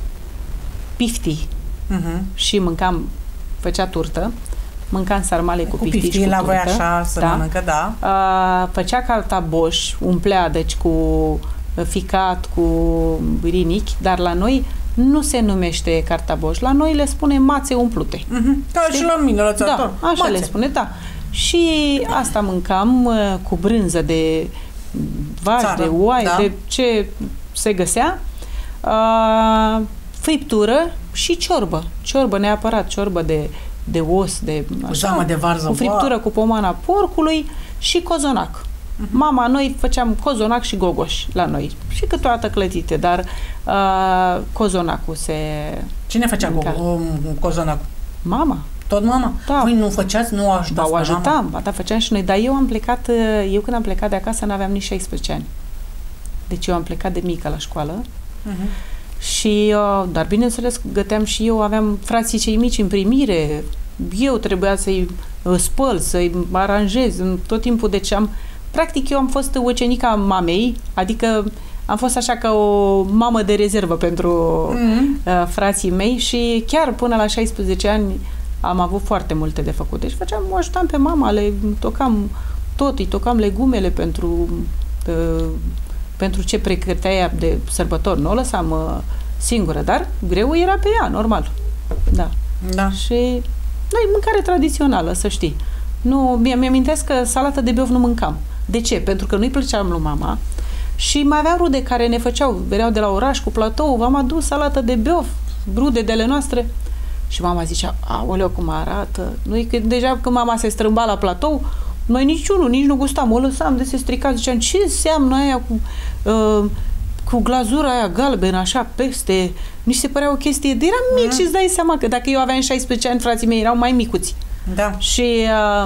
pifti și făcea turtă, mâncam sarmale cu pifti și cu la turtă. voi așa să mănâncă, da. Făcea cartaboș, umplea, deci cu ficat, cu rinichi, dar la noi nu se numește cartaboș, la noi le spune mațe umplute. Ca și la mine, la țară. Da, așa le spune, da. Și asta mâncam cu brânză de vaci, de oaie, de ce se găsea, friptură și ciorbă. Ciorbă neapărat, ciorbă de os, cu zamă de varză, cu friptură cu pomana porcului și cozonac. Mama, noi făceam cozonac și gogoși la noi. Și câteodată clătite, dar cozonacul se... Cine făcea cozonacul? Mama. Tot mama? Da. Voi nu făceați, nu ajutați? O ajutam, da, făceam și noi, dar eu când am plecat de acasă n-aveam nici 16 ani. Deci eu am plecat de mică la școală și, dar bineînțeles, găteam și eu, aveam frații cei mici în primire, eu trebuia să-i spăl, să-i aranjez tot timpul, deci practic eu am fost ucenica mamei, adică am fost așa ca o mamă de rezervă pentru frații mei și chiar până la 16 ani am avut foarte multe de făcut. Deci o ajutam pe mama, le tocam tot, îi tocam legumele pentru ce pregătea ea de sărbători. Nu o lăsam singură, dar greu era pe ea, normal. Da. Și noi mâncare tradițională, să știi. Mi-am amintesc că salată de băuf nu mâncam. De ce? Pentru că nu-i plăceam lui mama și mai aveam rude care ne făceau, veneau de la oraș cu platou, v-am adus salată de băuf, rude de ale noastre. Și mama zicea, aoleu, cum arată. Noi, deja când mama se strâmba la platou, noi nici nu gustam, o lăsam de se strica, ziceam, ce înseamnă aia cu glazura aia galbenă, așa, peste. Nici se părea o chestie, eram mic și îți dai seama că dacă eu aveam 16 ani, frații mei erau mai micuți. Da. Și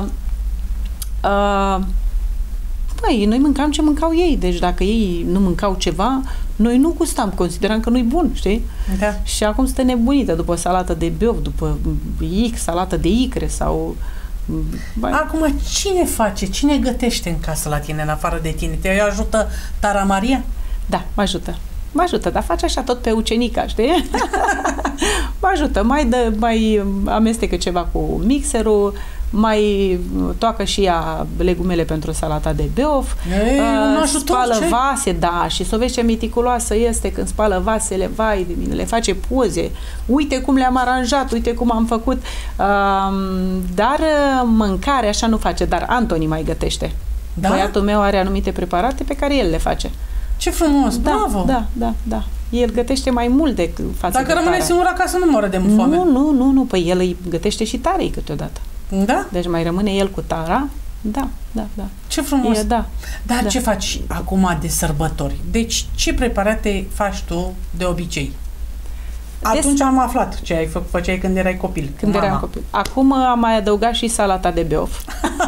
noi mâncam ce măncau ei, deci dacă ei nu mâncau ceva, noi nu gustam, consideram că nu-i bun, știi? Da. Și acum suntem nebunită după salată de băuf, după salată de icre sau... Acum, cine gătește în casă la tine, în afară de tine? Te ajută Tara Maria? Da, mă ajută, dar face așa tot pe ucenica, știi? Mă ajută, mai amestecă ceva cu mixerul, mai toacă și ea legumele pentru salata de beof, spală vase, da, și să vezi ce meticuloasă este când spală vasele, vai de mine, le face poze, uite cum le-am aranjat, uite cum am făcut, dar mâncare așa nu face, dar Antoni mai gătește. Da? Băiatul meu are anumite preparate pe care el le face. Ce frumos, bravo! Da. El gătește mai mult decât față de Dacă rămâne singur acasă, nu moară de foame. Nu, păi el îi gătește și tarei câteodată. Da? Deci mai rămâne el cu tara. Da. Ce frumos! Dar ce faci acum de sărbători? Deci, ce preparate faci tu de obicei? Atunci am aflat ce făceai când erai copil. Când eram copil. Acum am mai adăugat și salata de beof.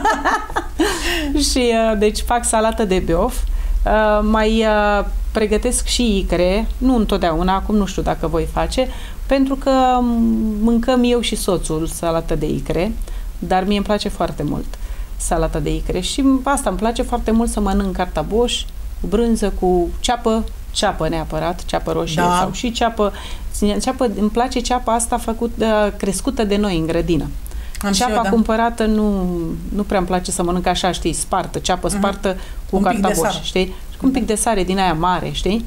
Și deci fac salată de beof. Mai pregătesc și icre, nu întotdeauna, acum nu știu dacă voi face, pentru că mâncăm eu și soțul salată de icre, dar mie îmi place foarte mult salata de icre și asta îmi place foarte mult să mănânc cartaboș cu brânză, cu ceapă neapărat, ceapă roșie sau și ceapă, îmi place ceapa asta crescută de noi în grădină. Ceapa cumpărată nu prea îmi place să mănânc așa, știi, spartă, ceapă spartă cu cartaboș, știi? Cu un pic de sare din aia mare, știi?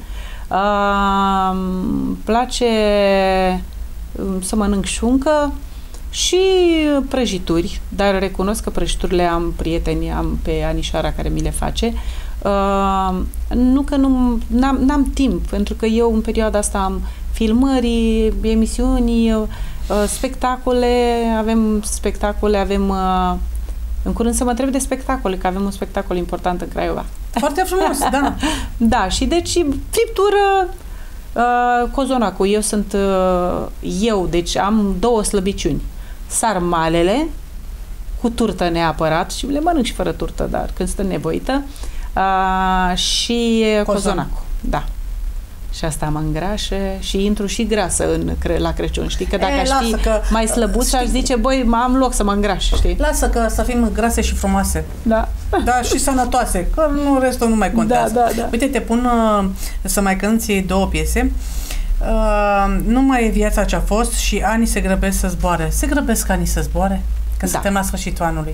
Îmi place să mănânc șuncă și prăjituri, dar recunosc că prăjiturile am prieteni, am pe Anișoara care mi le face. Nu că n-am timp, pentru că eu în perioada asta am filmări, emisiuni, spectacole, avem în curând să mă întreb de spectacole, că avem un spectacol important în Craiova. Foarte frumos, da. Da, și deci friptură, cozonacul, deci am 2 slăbiciuni. Sarmalele cu turtă neapărat și le mănânc și fără turtă, dar când sunt nevoită, și cozonacul, da. Și asta mă îngrașe și intru și grasă la Crăciun, știi? Că dacă aș fi mai slăbuț, aș zice, băi, am loc să mă îngraș, știi? Lasă că să fim grase și frumoase. Da. Da, și sănătoase, că restul nu mai contează. Da. Uite, te pun să mai cânti 2 piese. Nu mai e viața ce-a fost și anii se grăbesc să zboare. Se grăbesc anii să zboare? Că suntem la sfârșitul anului.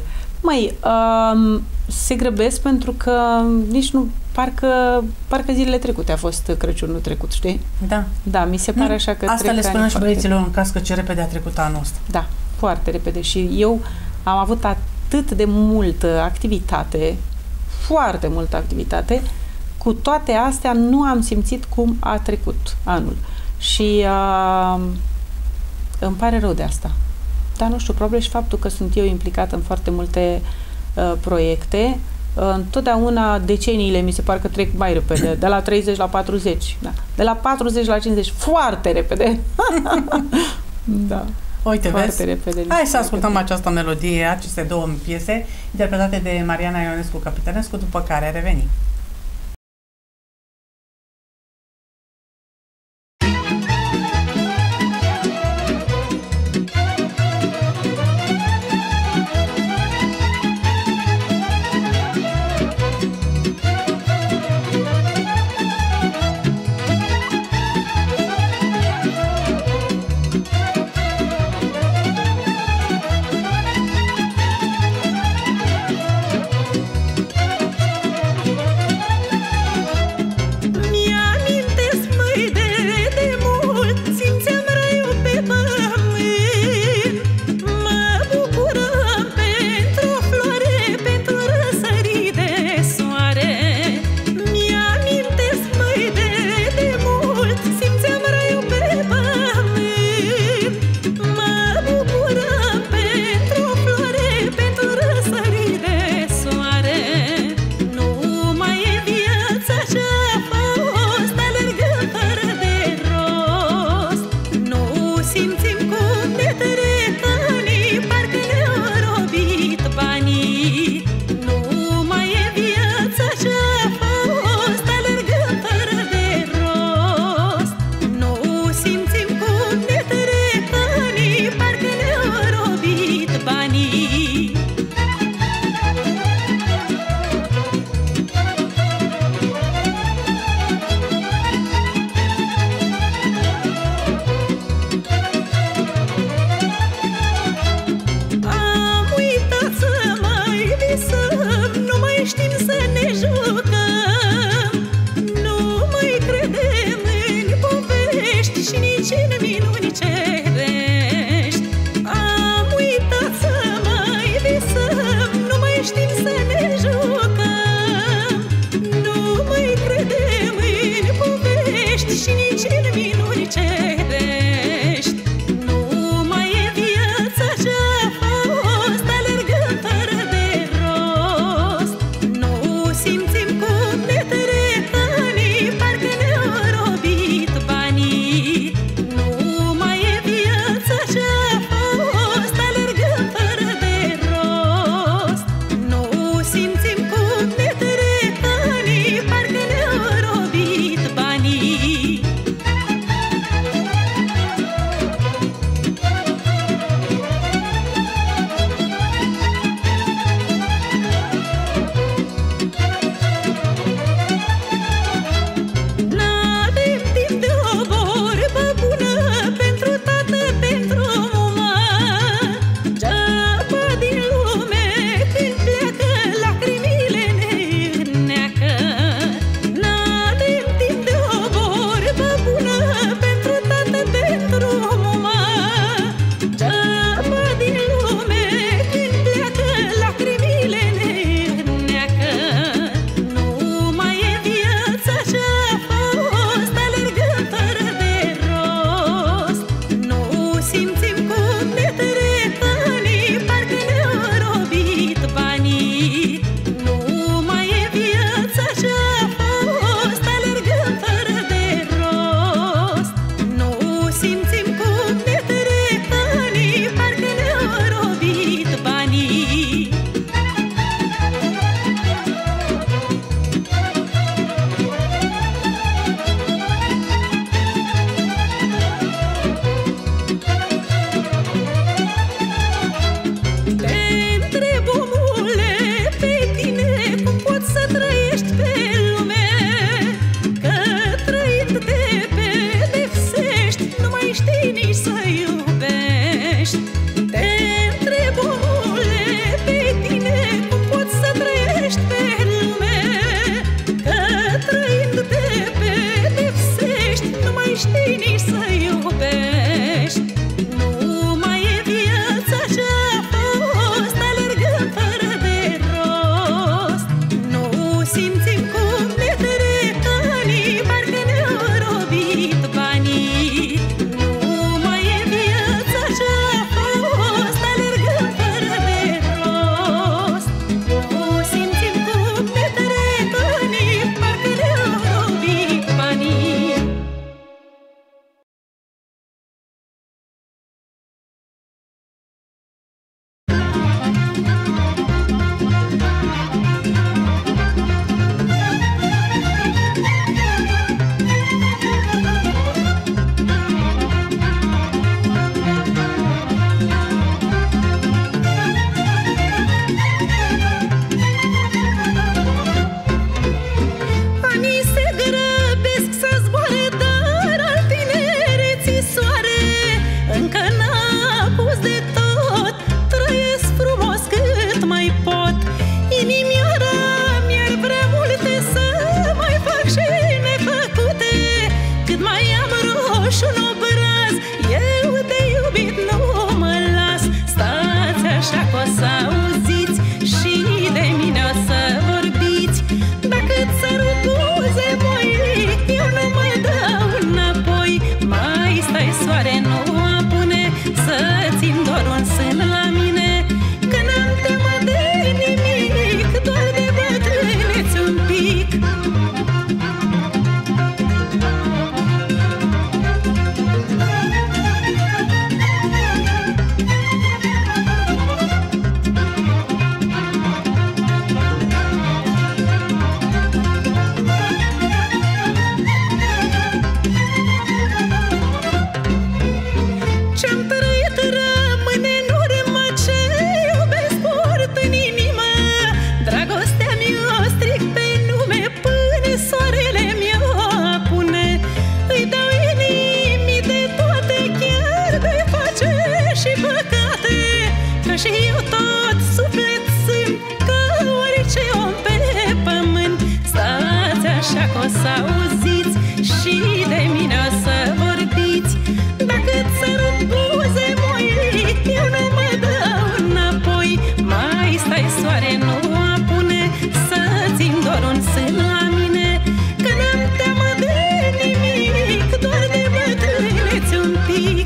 Se grăbesc pentru că nici nu, parcă zilele trecute a fost Crăciunul trecut, știi? Da. Da, mi se pare așa că asta le spunem și băieților în cască, ce repede a trecut anul ăsta. Da, foarte repede și eu am avut atât de multă activitate, foarte multă activitate, cu toate astea nu am simțit cum a trecut anul și îmi pare rău de asta. Dar nu știu, probabil și faptul că sunt eu implicat în foarte multe proiecte, întotdeauna deceniile mi se pare că trec mai repede, de la 30 la 40, da. De la 40 la 50, foarte repede. Da. Uite, foarte repede. Hai să ascultăm această melodie, aceste 2 piese, interpretate de Mariana Ionescu Capitănescu, după care revenim. pic. Să auziți și de mine o să vorbiți. Dacă ți-arăt buze moi, eu nu mă dau înapoi. Mai stai soare, nu apune, să-ți-mi doar un sân la mine, că n-am teamă de nimic, doar de bătrâneți un pic.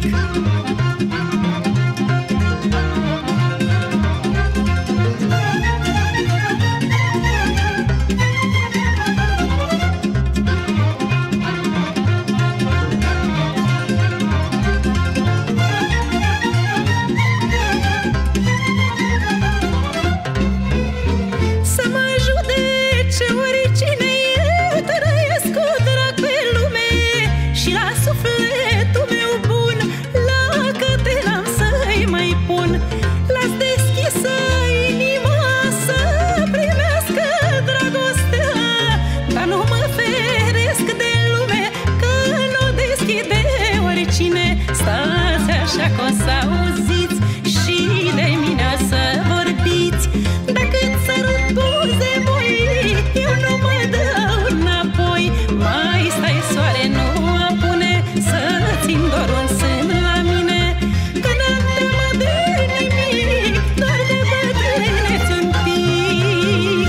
Așa că o să auziți și de mine o să vorbiți. Dacă ți-arăt buze moi, eu nu mă dau înapoi. Mai stai soare, nu apune, să-ți-mi doar un sân la mine, că n-am teamă de nimic, doar de bătrâneți un pic.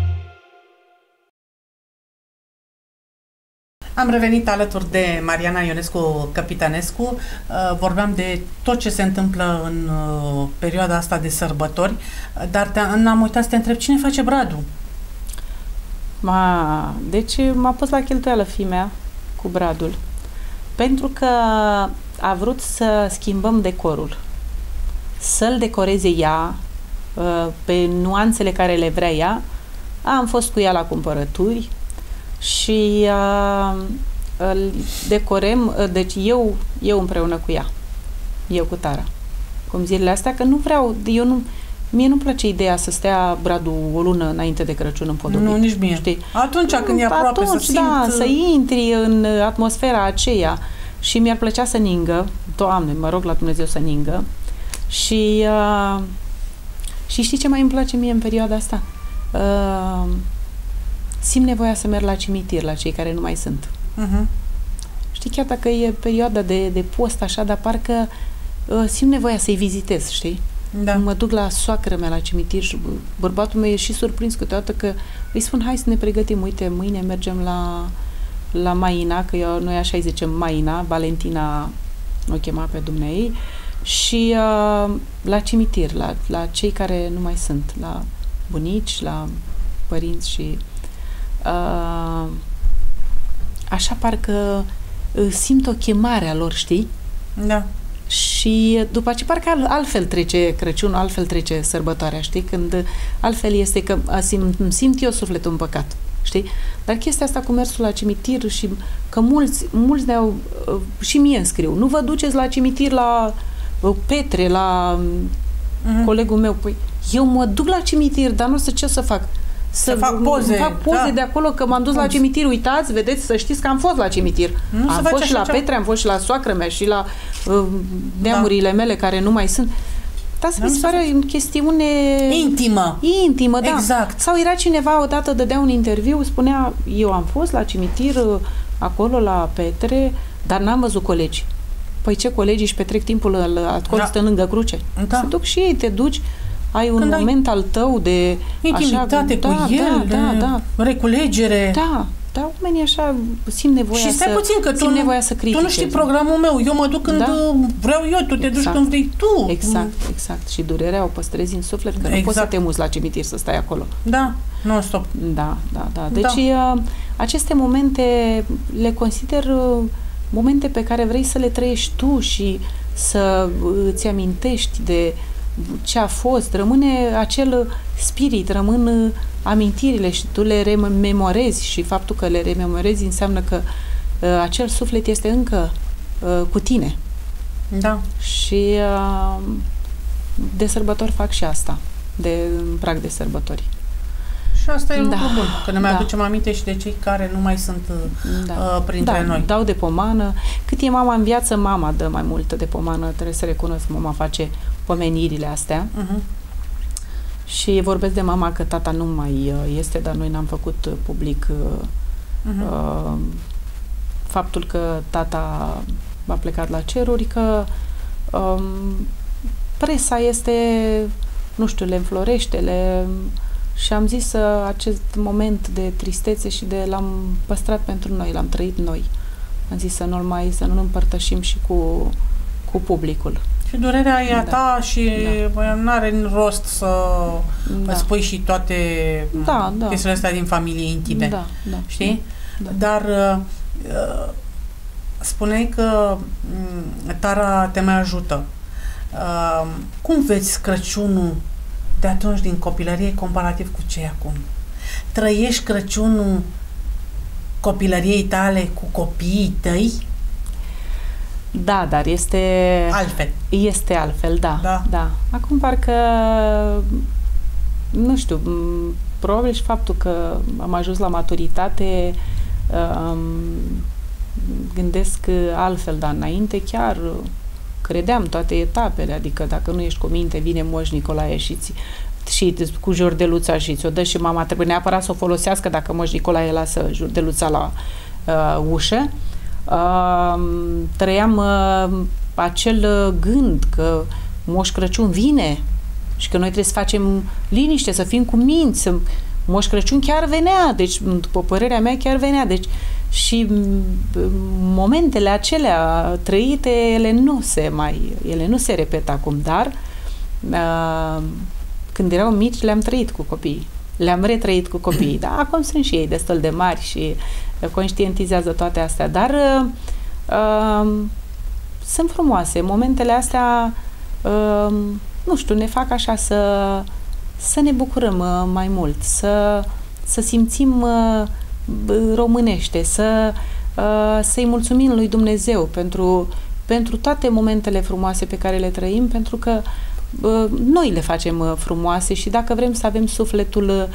Am revenit alături de Mariana Ionescu Căpitanescu. Vorbeam de tot ce se întâmplă în perioada asta de sărbători, dar n-am uitat să te întreb, cine face bradul? Deci m-a pus la cheltuială fimea cu bradul, pentru că a vrut să schimbăm decorul, să-l decoreze ea pe nuanțele care le vrea ea. Am fost cu ea la cumpărături și îl decorem, deci eu împreună cu ea, eu cu Tara, cum zilele astea, că nu vreau, mie nu-mi place ideea să stea bradul o lună înainte de Crăciun în podobit. Nu, nici mie. Știi? Atunci când e aproape, atunci, să simt... să intri în atmosfera aceea și mi-ar plăcea să ningă, Doamne, mă rog la Dumnezeu să ningă, și știi ce mai îmi place mie în perioada asta? Simt nevoia să merg la cimitir, la cei care nu mai sunt. Știi, chiar dacă e perioada de post așa, dar parcă simt nevoia să-i vizitez, știi? Da. Mă duc la soacră mea la cimitir și bărbatul meu e și surprins câteodată că îi spun, hai să ne pregătim, uite, mâine mergem la Maina, că noi așa îi zicem Maina, Valentina o chema pe dumneei, și la cimitir, la cei care nu mai sunt, la bunici, la părinți și așa parcă simt o chemare a lor, știi? Da. Și după ce parcă altfel trece Crăciunul, altfel trece sărbătoarea, știi? Când altfel este că simt eu sufletul împăcat, știi? Dar chestia asta cu mersul la cimitir și că mulți ne-au, și mie îmi scriu, nu vă duceți la cimitir la Petre, la colegul meu, păi eu mă duc la cimitir, dar nu știu ce să fac. Să fac poze, da, de acolo, că m-am dus la cimitir, uitați, vedeți, să știți că am fost la cimitir. Am fost și la Petre, am fost și la soacră mea și la neamurile mele care nu mai sunt. Dar mi se pare o chestiune intimă, da. Exact. Sau era cineva odată, dădea un interviu, spunea, eu am fost la cimitir acolo la Petre, dar n-am văzut colegi. Păi ce colegi își petrec timpul acolo, stă lângă cruce? Da. Se duc și ei, te duci, ai un moment al tău de intimitate cu el, da, reculegere. Da, oamenii așa simt nevoia și stai puțin, că tu nu știi programul meu, eu mă duc când vreau eu, tu te duci când vrei tu. Exact. Și durerea o păstrezi în suflet, că nu poți să te muți la cimitir să stai acolo. Da. Non-stop. Da. Deci aceste momente le consider momente pe care vrei să le trăiești tu și să îți amintești de ce a fost. Rămâne acel spirit, rămân amintirile și tu le rememorezi și faptul că le rememorezi înseamnă că acel suflet este încă cu tine. Da. Și de sărbători fac și asta, în prag de sărbători. Și asta e lucru bun, că ne mai aducem aminte și de cei care nu mai sunt printre noi. Dau de pomană. Cât e mama în viață, mama dă mai multă de pomană, trebuie să recunosc, mama face pomenirile astea. Și vorbesc de mama că tata nu mai este, dar noi n-am făcut public faptul că tata a plecat la ceruri, că presa este, nu știu, le înflorește, și am zis acest moment de tristețe și l-am păstrat pentru noi, l-am trăit noi. Am zis să nu împărtășim și cu publicul. Și durerea e a ta și nu are rost să îți spui și toate chestiile astea din familie intime. Știi? Da. Dar spuneai că tara te mai ajută. Cum vezi Crăciunul de atunci din copilărie comparativ cu ce e acum? Trăiești Crăciunul copilăriei tale cu copiii tăi? Da, dar este altfel. Este altfel, da. Acum parcă, nu știu, probabil și faptul că am ajuns la maturitate, gândesc altfel, dar înainte chiar credeam toate etapele, adică dacă nu ești cu minte, vine Moș Nicolae și cu jordeluța și ți-o dă și mama trebuie neapărat să o folosească dacă Moș Nicolae lasă jordeluța la ușă. Trăiam acel gând că Moș Crăciun vine și că noi trebuie să facem liniște, să fim cu minți. Moș Crăciun chiar venea, deci după părerea mea chiar venea, deci și momentele acelea trăite, ele nu se repetă acum, dar când erau mici le-am trăit cu copiii. Le-am retrăit cu copiii, dar acum sunt și ei destul de mari și conștientizează toate astea, dar sunt frumoase. Momentele astea, nu știu, ne fac așa să ne bucurăm mai mult, să simțim românește, să-i mulțumim lui Dumnezeu pentru toate momentele frumoase pe care le trăim, pentru că noi le facem frumoase și dacă vrem să avem sufletul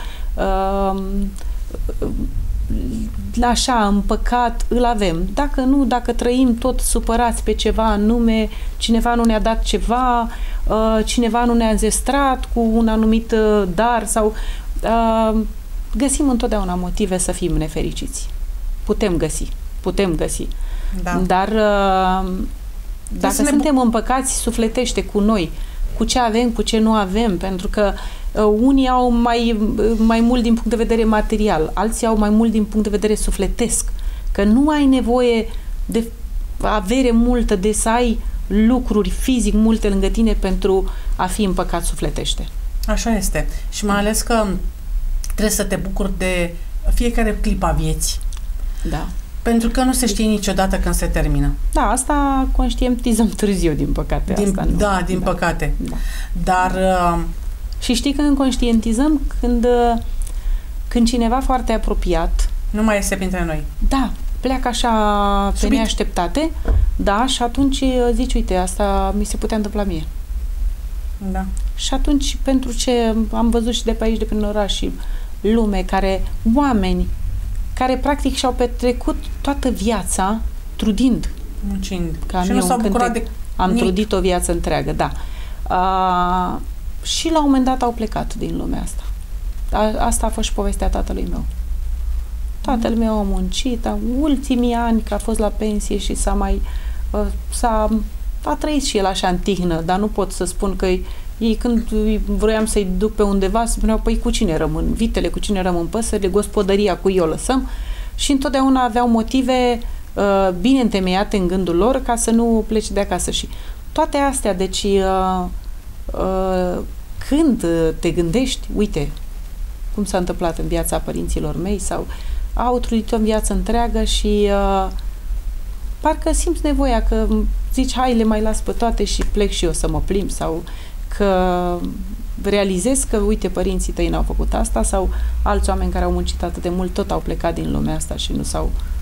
așa împăcat, îl avem. Dacă nu, dacă trăim tot supărați pe ceva anume, cineva nu ne-a dat ceva, cineva nu ne-a înzestrat cu un anumit dar sau găsim întotdeauna motive să fim nefericiți. Putem găsi. Da. Dar dacă suntem împăcați sufletește cu noi, cu ce avem, cu ce nu avem, pentru că unii au mai mult din punct de vedere material, alții au mai mult din punct de vedere sufletesc, că nu ai nevoie de avere multă, de să ai lucruri fizic multe lângă tine pentru a fi împăcat sufletește. Așa este. Și mai ales că trebuie să te bucuri de fiecare clipă a vieții. Da. Pentru că nu se știe niciodată când se termină. Da, asta conștientizăm târziu, din păcate. Din păcate. Da. Dar și știi când conștientizăm când cineva foarte apropiat nu mai este printre noi. Da, pleacă așa pe neașteptate, da, și atunci zici, uite, asta mi se putea întâmpla mie. Da. Și atunci, pentru ce am văzut și de pe aici, de prin oraș și lume, oameni care practic și-au petrecut toată viața trudind. Muncind. Și nu s-au bucurat de am trudit o viață întreagă, da. Și la un moment dat au plecat din lumea asta. Asta a fost și povestea tatălui meu. Tatăl meu a muncit, ultimii ani, că a fost la pensie și a trăit și el așa în tihnă, dar nu pot să spun că ei când vroiam să-i duc pe undeva, spuneau, păi cu cine rămân? Vitele, cu cine rămân păsările, gospodăria, cu ei o lăsăm? Și întotdeauna aveau motive bine întemeiate în gândul lor ca să nu plece de acasă. Și toate astea, deci când te gândești, uite, cum s-a întâmplat în viața părinților mei sau au trăit-o în viață întreagă și parcă simți nevoia că zici, hai, le mai las pe toate și plec și eu să mă plimb sau că realizez că, uite, părinții tăi n-au făcut asta sau alți oameni care au muncit atât de mult tot au plecat din lumea asta și nu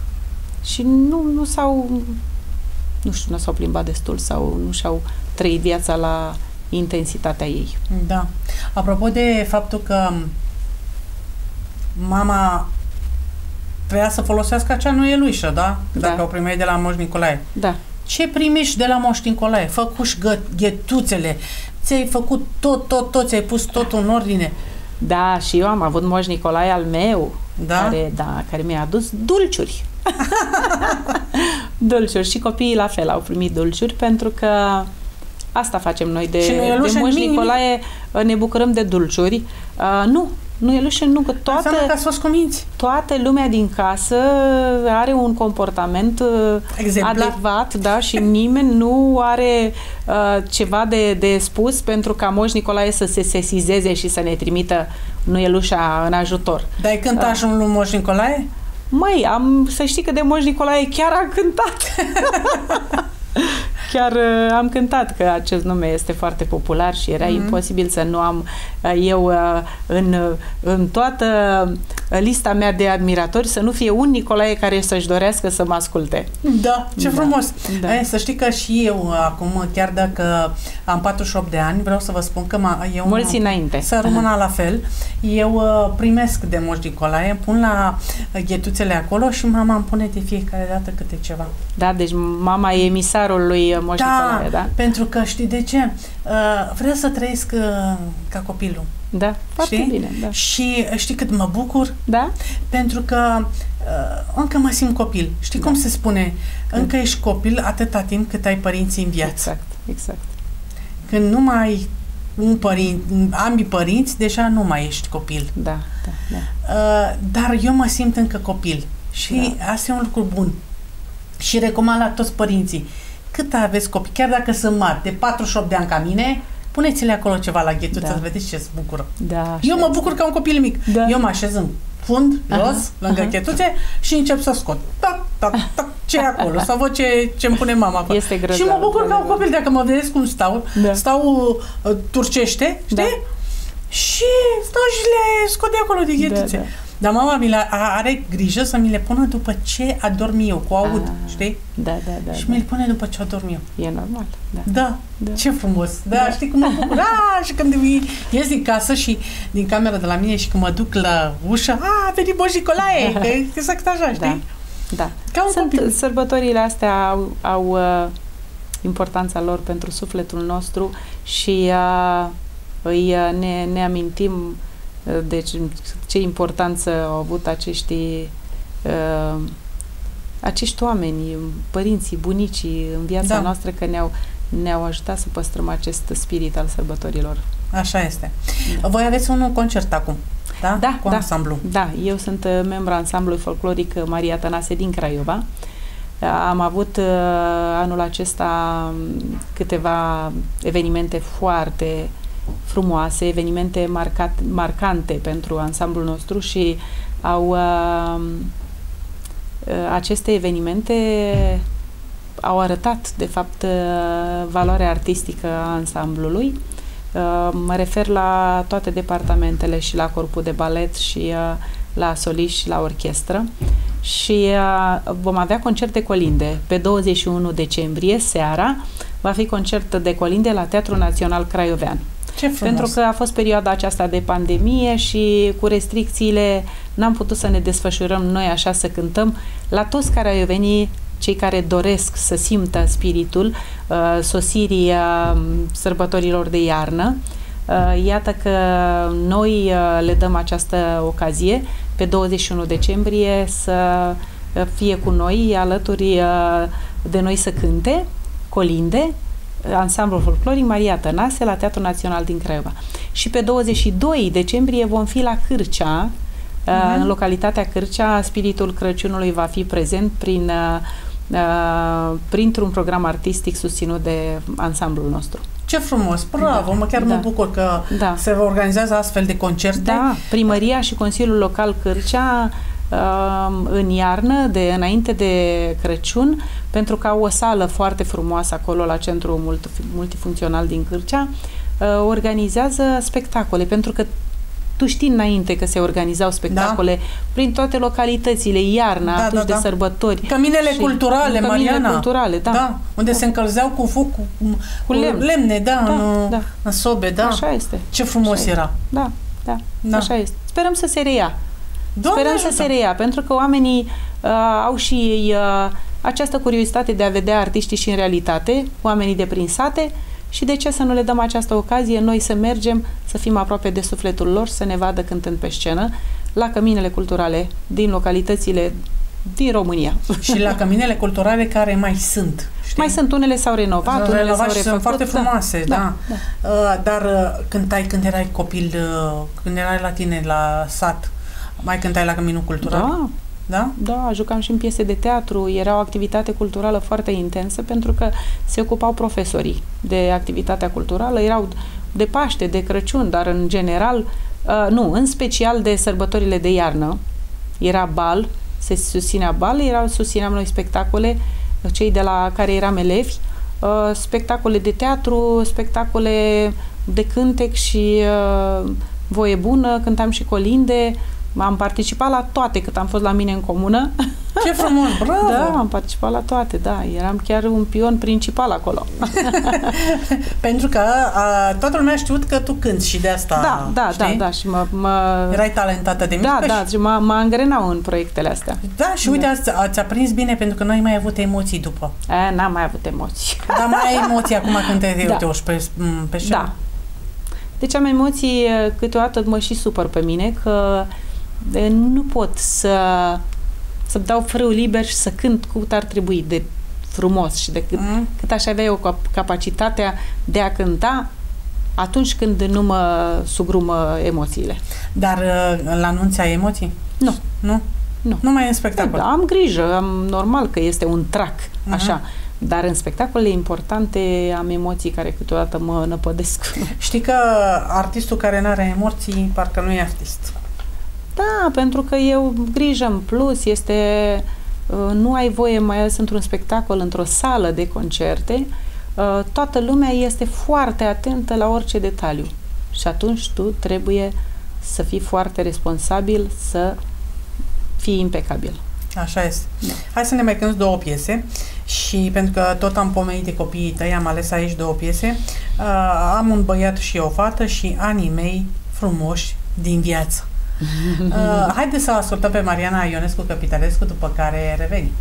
s-au plimbat destul sau nu și-au trăit viața la intensitatea ei. Da. Apropo de faptul că mama trebuia să folosească acea nuielușă, da? Dacă o primeai de la Moș Nicolae. Da. Ce primiși de la Moș Nicolae? Făcuși ghetuțele, ți-ai făcut tot, ți-ai pus totul în ordine. Da, și eu am avut Moș Nicolae al meu, da? Care mi-a adus dulciuri. Dulciuri și copiii la fel au primit dulciuri pentru că asta facem noi de Moș Nicolae, ne bucurăm de dulciuri. Nu e lușă, nu, că toată lumea din casă are un comportament adecvat, da, și nimeni nu are ceva de spus pentru ca Moș Nicolae să se sesizeze și să ne trimită nuielușa în ajutor. Dar ai cântat și lui Moș Nicolae? Măi, să știi că de Moș Nicolae chiar am cântat. Chiar am cântat că acest nume este foarte popular și era imposibil să nu am eu în toată lista mea de admiratori să nu fie un Nicolae care să-și dorească să mă asculte. Da, ce frumos! Da. Să știi că și eu acum, chiar dacă am 48 de ani, vreau să vă spun că mulți înainte. Să rămână la fel. Eu primesc de Moș Nicolae, pun la ghetuțele acolo și mama îmi pune de fiecare dată câte ceva. Da, deci mama e emisarul lui Moș Nicolae, da? Pentru că știi de ce? Vreau să trăiesc ca copilul. Da, foarte bine. Da. Și știi cât mă bucur? Da? Pentru că încă mă simt copil. Știi cum se spune? Încă ești copil atâta timp cât ai părinții în viață. Exact. Când nu mai ai ambii părinți, deja nu mai ești copil. Da. Dar eu mă simt încă copil. Și asta e un lucru bun. Și recomand la toți părinții. Cât aveți copii, chiar dacă sunt mari, de 48 de ani ca mine, puneți-le acolo ceva la ghetuță, să vedeți ce se bucură. Da, eu mă bucur ca un copil mic. Da. Eu mă așez în fund, jos, lângă ghetuțe și încep să scot. Tac, ce e acolo? Să văd ce-mi pune mama. Este grozav, și mă bucur ca un copil, dacă mă vedeți cum stau turcește, știi? Și stau și le scot de acolo de ghetuțe. Da. Dar mama are grijă să mi le pună după ce adorm eu, cu aud, știi? Da. Și mi le pune după ce adorm eu. E normal, da. Ce frumos. Da, știi cum mă bucur? Și când ies din casă și din camera de la mine și când mă duc la ușă, a venit Moș Nicolae, că e exact așa, știi? Da. Sărbătorile astea au importanța lor pentru sufletul nostru și ne amintim deci ce importanță au avut acești oameni, părinții, bunicii în viața noastră, că ne-au ajutat să păstrăm acest spirit al sărbătorilor. Așa este. Voi aveți un concert acum, da? Cu ansamblu. Da, eu sunt membra ansamblului folcloric Maria Tănase din Craiova. Am avut anul acesta câteva evenimente foarte frumoase, evenimente marcante pentru ansamblul nostru și aceste evenimente au arătat, de fapt, valoarea artistică a ansamblului. Mă refer la toate departamentele și la corpul de balet și la soliști și la orchestră. Și vom avea concert de colinde. Pe 21 decembrie, seara, va fi concert de colinde la Teatrul Național Craiovean. Pentru că a fost perioada aceasta de pandemie și cu restricțiile n-am putut să ne desfășurăm noi așa, să cântăm. La toți care au venit, cei care doresc să simtă spiritul sosirii sărbătorilor de iarnă, iată că noi le dăm această ocazie pe 21 decembrie să fie cu noi, alături de noi să cânte colinde, ansamblul folcloric Maria Tănase la Teatrul Național din Craiova. Și pe 22 decembrie vom fi la Cârcea, în localitatea Cârcea. Spiritul Crăciunului va fi prezent printr-un program artistic susținut de ansamblul nostru. Ce frumos, bravo, chiar mă bucur că se organizează astfel de concerte. Da, primăria și Consiliul Local Cârcea în iarnă, înainte de Crăciun, pentru că au o sală foarte frumoasă acolo la centrul multifuncțional din Cârcea, organizează spectacole, pentru că tu știi înainte că se organizau spectacole prin toate localitățile, iarna, atunci de sărbători. Căminele culturale, Mariana. Culturale, da. Unde se încălzeau cu foc, cu lemne, în sobe, Așa este. Ce frumos era. Da, așa este. Sperăm să se reia. Sperăm să se reia, pentru că oamenii au și ei această curiozitate de a vedea artiștii și în realitate, oamenii de prin sate, și de ce să nu le dăm această ocazie, noi să mergem, să fim aproape de sufletul lor, să ne vadă cântând pe scenă, la căminele culturale din localitățile din România. Și la căminele culturale care mai sunt. Știi? Mai sunt, unele s-au renovat, unele s-au refăcut. Sunt foarte frumoase, Dar când erai copil, când erai la tine la sat, mai cântai la căminul cultural? Da, jucam și în piese de teatru, era o activitate culturală foarte intensă, pentru că se ocupau profesorii de activitatea culturală, erau de Paște, de Crăciun, dar în general, în special de sărbătorile de iarnă, era bal, se susținea bal, susțineam noi spectacole, cei de la care eram elevi, spectacole de teatru, spectacole de cântec și voie bună, cântam și colinde. Am participat la toate cât am fost la mine în comună. Ce frumos, bravo! Da, am participat la toate, eram chiar un pion principal acolo. Pentru că toată lumea a știut că tu cânti și de asta, da, și erai talentată de mică. Și mă angrenau în proiectele astea. Da, și uite, ați aprins bine, pentru că n-ai mai avut emoții după. N-am mai avut emoții. Dar mai ai emoții acum când te urci pe scenă. Da. Deci am emoții, câteodată mă și supăr pe mine, că nu pot să-mi dau frâul liber și să cânt cât ar trebui de frumos și de cât aș avea eu capacitatea de a cânta atunci când nu mă sugrumă emoțiile. Dar la anunți ai emoții? Nu. Nu? Nu. Numai în spectacol? Da, am grijă, normal că este un trac, așa. Dar în spectacolele importante am emoții care câteodată mă năpădesc. Știi că artistul care nu are emoții parcă nu e artist. Da, pentru că e grijă în plus, nu ai voie, mai ales într-un spectacol, într-o sală de concerte, toată lumea este foarte atentă la orice detaliu. Și atunci tu trebuie să fii foarte responsabil, să fii impecabil. Așa este. Hai să ne mai cânti două piese și pentru că tot am pomenit de copiii tăi, am ales aici două piese. Am un băiat și o fată și anii mei frumoși din viață. Haideți să ascultăm pe Mariana Ionescu Capitalescu, după care revenim.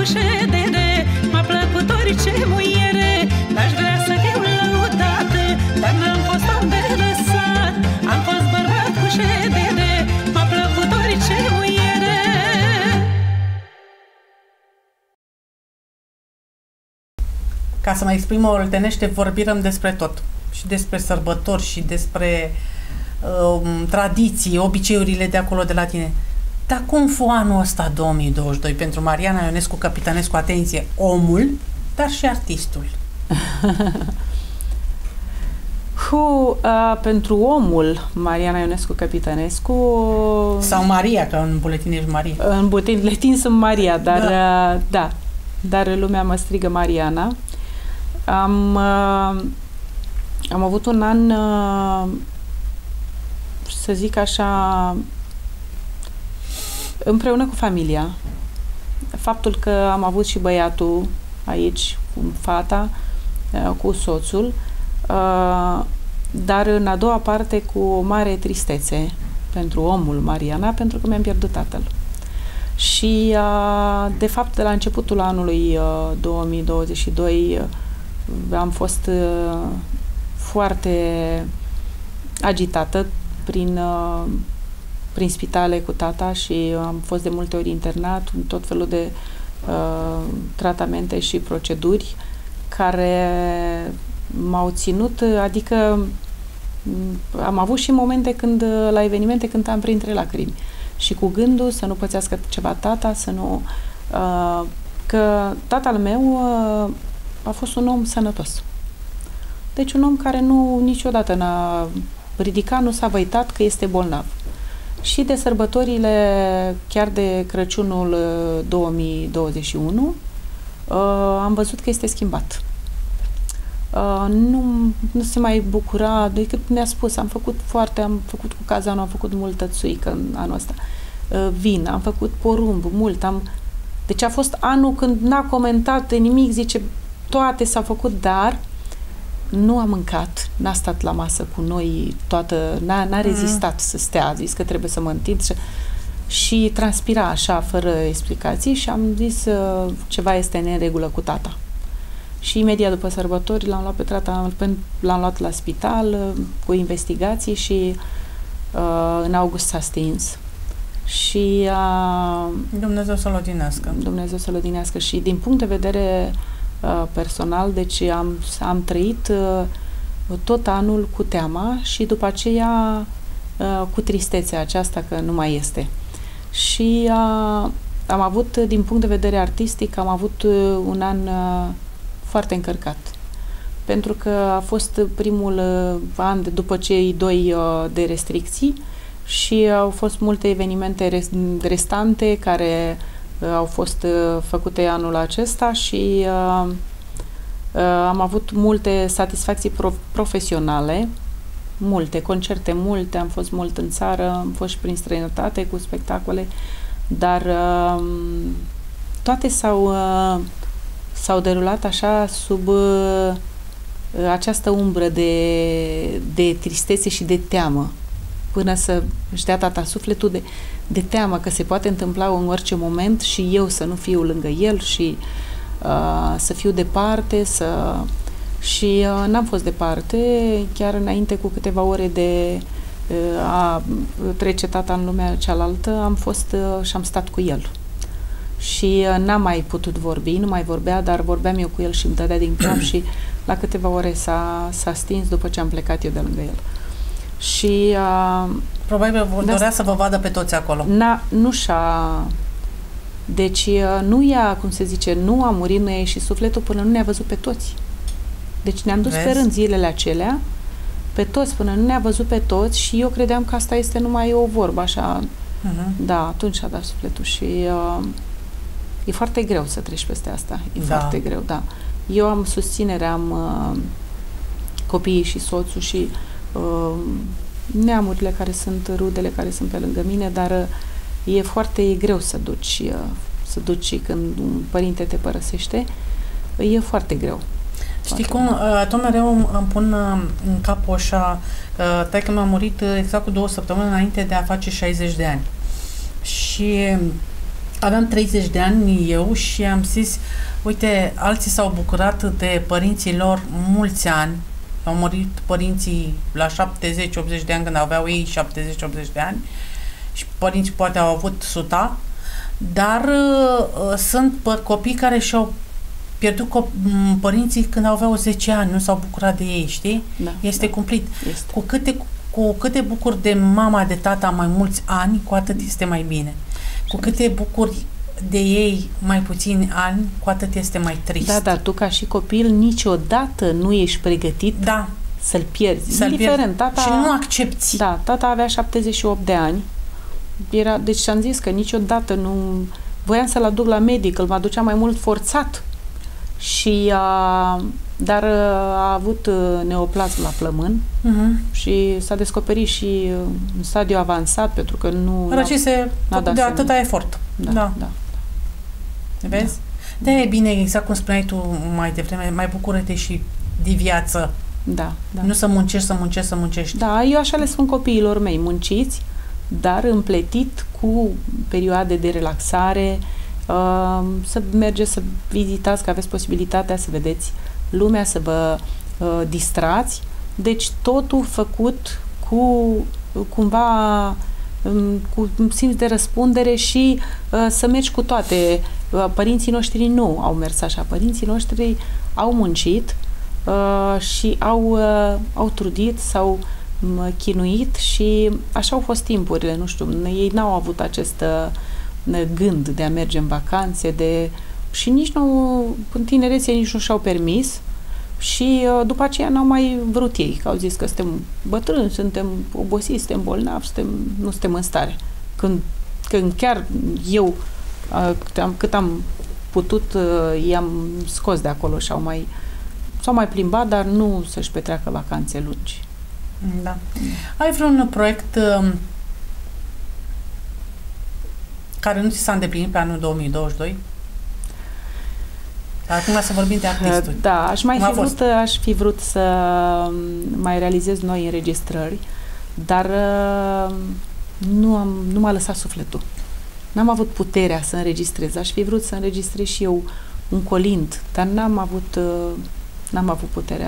ședere, m-a plăcut orice muiere. N-aș vrea să fiu lăudată, dar n-am fost om de lăsat. Am fost bărbat cu ședere, m-a plăcut orice muiere. Ca să mă exprim oltenește, vorbim despre tot. Și despre sărbători, și despre tradiții, obiceiurile de acolo de la tine. Dar cum fu anul ăsta 2022 pentru Mariana Ionescu Capitanescu, atenție, omul, dar și artistul? Pentru omul Mariana Ionescu Capitanescu... Sau Maria, că în buletin ești Maria. În buletin sunt Maria, dar da, dar lumea mă strigă Mariana. Am avut un an, să zic așa, împreună cu familia. Faptul că am avut și băiatul aici, cu fata, cu soțul, dar în a doua parte cu o mare tristețe pentru omul Mariana, pentru că mi-am pierdut tatăl. Și, de fapt, de la începutul anului 2022 am fost foarte agitată prin spitale cu tata și am fost de multe ori internat în tot felul de tratamente și proceduri care m-au ținut, adică am avut și momente când, la evenimente, când am printre lacrimi și cu gândul să nu pățească ceva tata, să nu... că tatăl meu a fost un om sănătos. Deci un om care niciodată n-a ridicat, nu s-a văitat că este bolnav. Și de sărbătorile, chiar de Crăciunul 2021, am văzut că este schimbat. Nu se mai bucura, decât ne-a spus, am făcut cu cazanul, am făcut multă țuică în anul ăsta. Vin, am făcut porumb, mult, deci a fost anul când n-a comentat de nimic, zice, toate s-au făcut, dar nu a mâncat, n-a stat la masă cu noi n-a rezistat să stea, a zis că trebuie să mă întind și transpira așa, fără explicații și am zis ceva este în neregulă cu tata. Și imediat după sărbători l-am luat pe tata, l-am luat la spital cu investigații și în august s-a stins. Și Dumnezeu să-l odinească. Dumnezeu să-l odinească. Și din punct de vedere personal, deci am trăit tot anul cu teama și după aceea cu tristețea aceasta că nu mai este. Și am avut, din punct de vedere artistic, am avut un an foarte încărcat. Pentru că a fost primul an după cei 2 de restricții și au fost multe evenimente restante care au fost făcute anul acesta și am avut multe satisfacții profesionale, multe concerte, multe, am fost mult în țară, am fost și prin străinătate cu spectacole, dar toate s-au derulat așa sub această umbră de tristețe și de teamă, până să își dea tata sufletul de teamă că se poate întâmpla în orice moment și eu să nu fiu lângă el și să fiu departe, și n-am fost departe, chiar înainte cu câteva ore de a trece tata în lumea cealaltă, am fost și am stat cu el. Și n-am mai putut vorbi, nu mai vorbea, dar vorbeam eu cu el și îmi dădea din cap și la câteva ore s-a stins după ce am plecat eu de lângă el. Și probabil dorea să vă vadă pe toți acolo. Nu și-a... Deci cum se zice, nu a murit, nu a ieșit sufletul până nu ne-a văzut pe toți. Deci ne-am dus pe rând zilele acelea, pe toți, până nu ne-a văzut pe toți și eu credeam că asta este numai o vorbă, așa. Da, atunci a dat sufletul și e foarte greu să treci peste asta. E foarte greu, da. Eu am susținere, am copiii și soțul și neamurile care sunt, rudele care sunt pe lângă mine, dar e foarte greu să duci când un părinte te părăsește, e foarte greu. Știi cum, tot mereu îmi pun în cap așa, taică mi-a murit exact cu 2 săptămâni înainte de a face 60 de ani. Și Aveam 30 de ani eu și am zis, uite, alții s-au bucurat de părinții lor mulți ani, au murit părinții la 70-80 de ani când aveau ei 70-80 de ani și părinții poate au avut 100, dar sunt copii care și-au pierdut părinții când aveau 10 ani, nu s-au bucurat de ei, știi? Da, este cumplit. Este. Cu cât te bucuri de mama, de tata mai mulți ani, cu atât este mai bine. Cu cât te bucuri de ei mai puțini ani, cu atât este mai trist. Da, dar tu ca și copil niciodată nu ești pregătit să-l pierzi. Indiferent, tata... Și nu accepti. Da, tata avea 78 de ani. Deci am zis că niciodată nu... Voiam să-l aduc la medic, îl mă aducea mai mult forțat. Dar a avut neoplasm la plămân și s-a descoperit și în stadiu avansat, pentru că nu... Răcise de atâta efort. Da. Vezi? Da. De-aia e bine, exact cum spuneai tu mai devreme, mai bucură-te și de viață. Da. Nu să muncești. Da, eu așa le spun copiilor mei, munciți, dar împletit cu perioade de relaxare, să mergeți să vizitați, că aveți posibilitatea să vedeți lumea, să vă distrați. Deci totul făcut cu cumva cu simț de răspundere și să mergi cu toate. Părinții noștri nu au mers așa. Părinții noștri au muncit și au trudit, s-au chinuit și așa au fost timpurile, nu știu, ei n-au avut acest gând de a merge în vacanțe, și nici nu, în tinerețe nici nu și-au permis și după aceea n-au mai vrut ei, că au zis că suntem bătrâni, suntem obosiți, suntem bolnavi, nu suntem în stare. Când chiar eu, cât am putut, i-am scos de acolo și s-au mai plimbat, dar nu să-și petreacă vacanțe lungi. Da. Ai vreun proiect care nu ți s-a îndeplinit pe anul 2022? Acum să vorbim de artistul. Da, aș fi vrut să mai realizez noi înregistrări, dar nu m-a lăsat sufletul. N-am avut puterea să înregistrez. Aș fi vrut să înregistrez și eu un colind, dar n-am avut puterea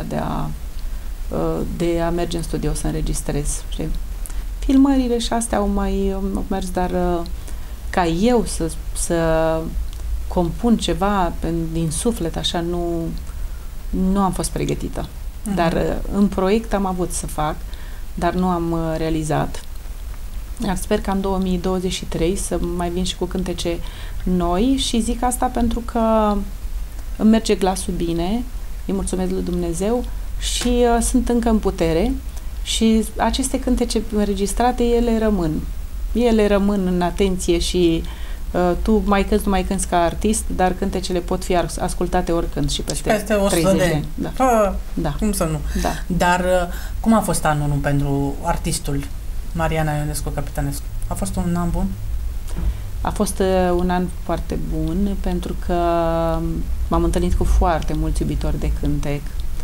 de a merge în studio să înregistrez. Știi? Filmările și astea au mai mers, dar ca eu să compun ceva din suflet, așa, nu am fost pregătită. Dar în proiect am avut să fac, dar nu am realizat. Sper că în 2023 să mai vin și cu cântece noi și zic asta pentru că îmi merge glasul bine, îi mulțumesc lui Dumnezeu și sunt încă în putere și aceste cântece înregistrate, ele rămân în atenție și tu mai cânti, nu mai cânti ca artist, dar cântecele pot fi ascultate oricând și peste 30 de ani. Da. Cum să nu? Da. Dar cum a fost anul pentru artistul Mariana Ionescu Capitanescu? A fost un an bun? A fost un an foarte bun pentru că m-am întâlnit cu foarte mulți iubitori de cântec.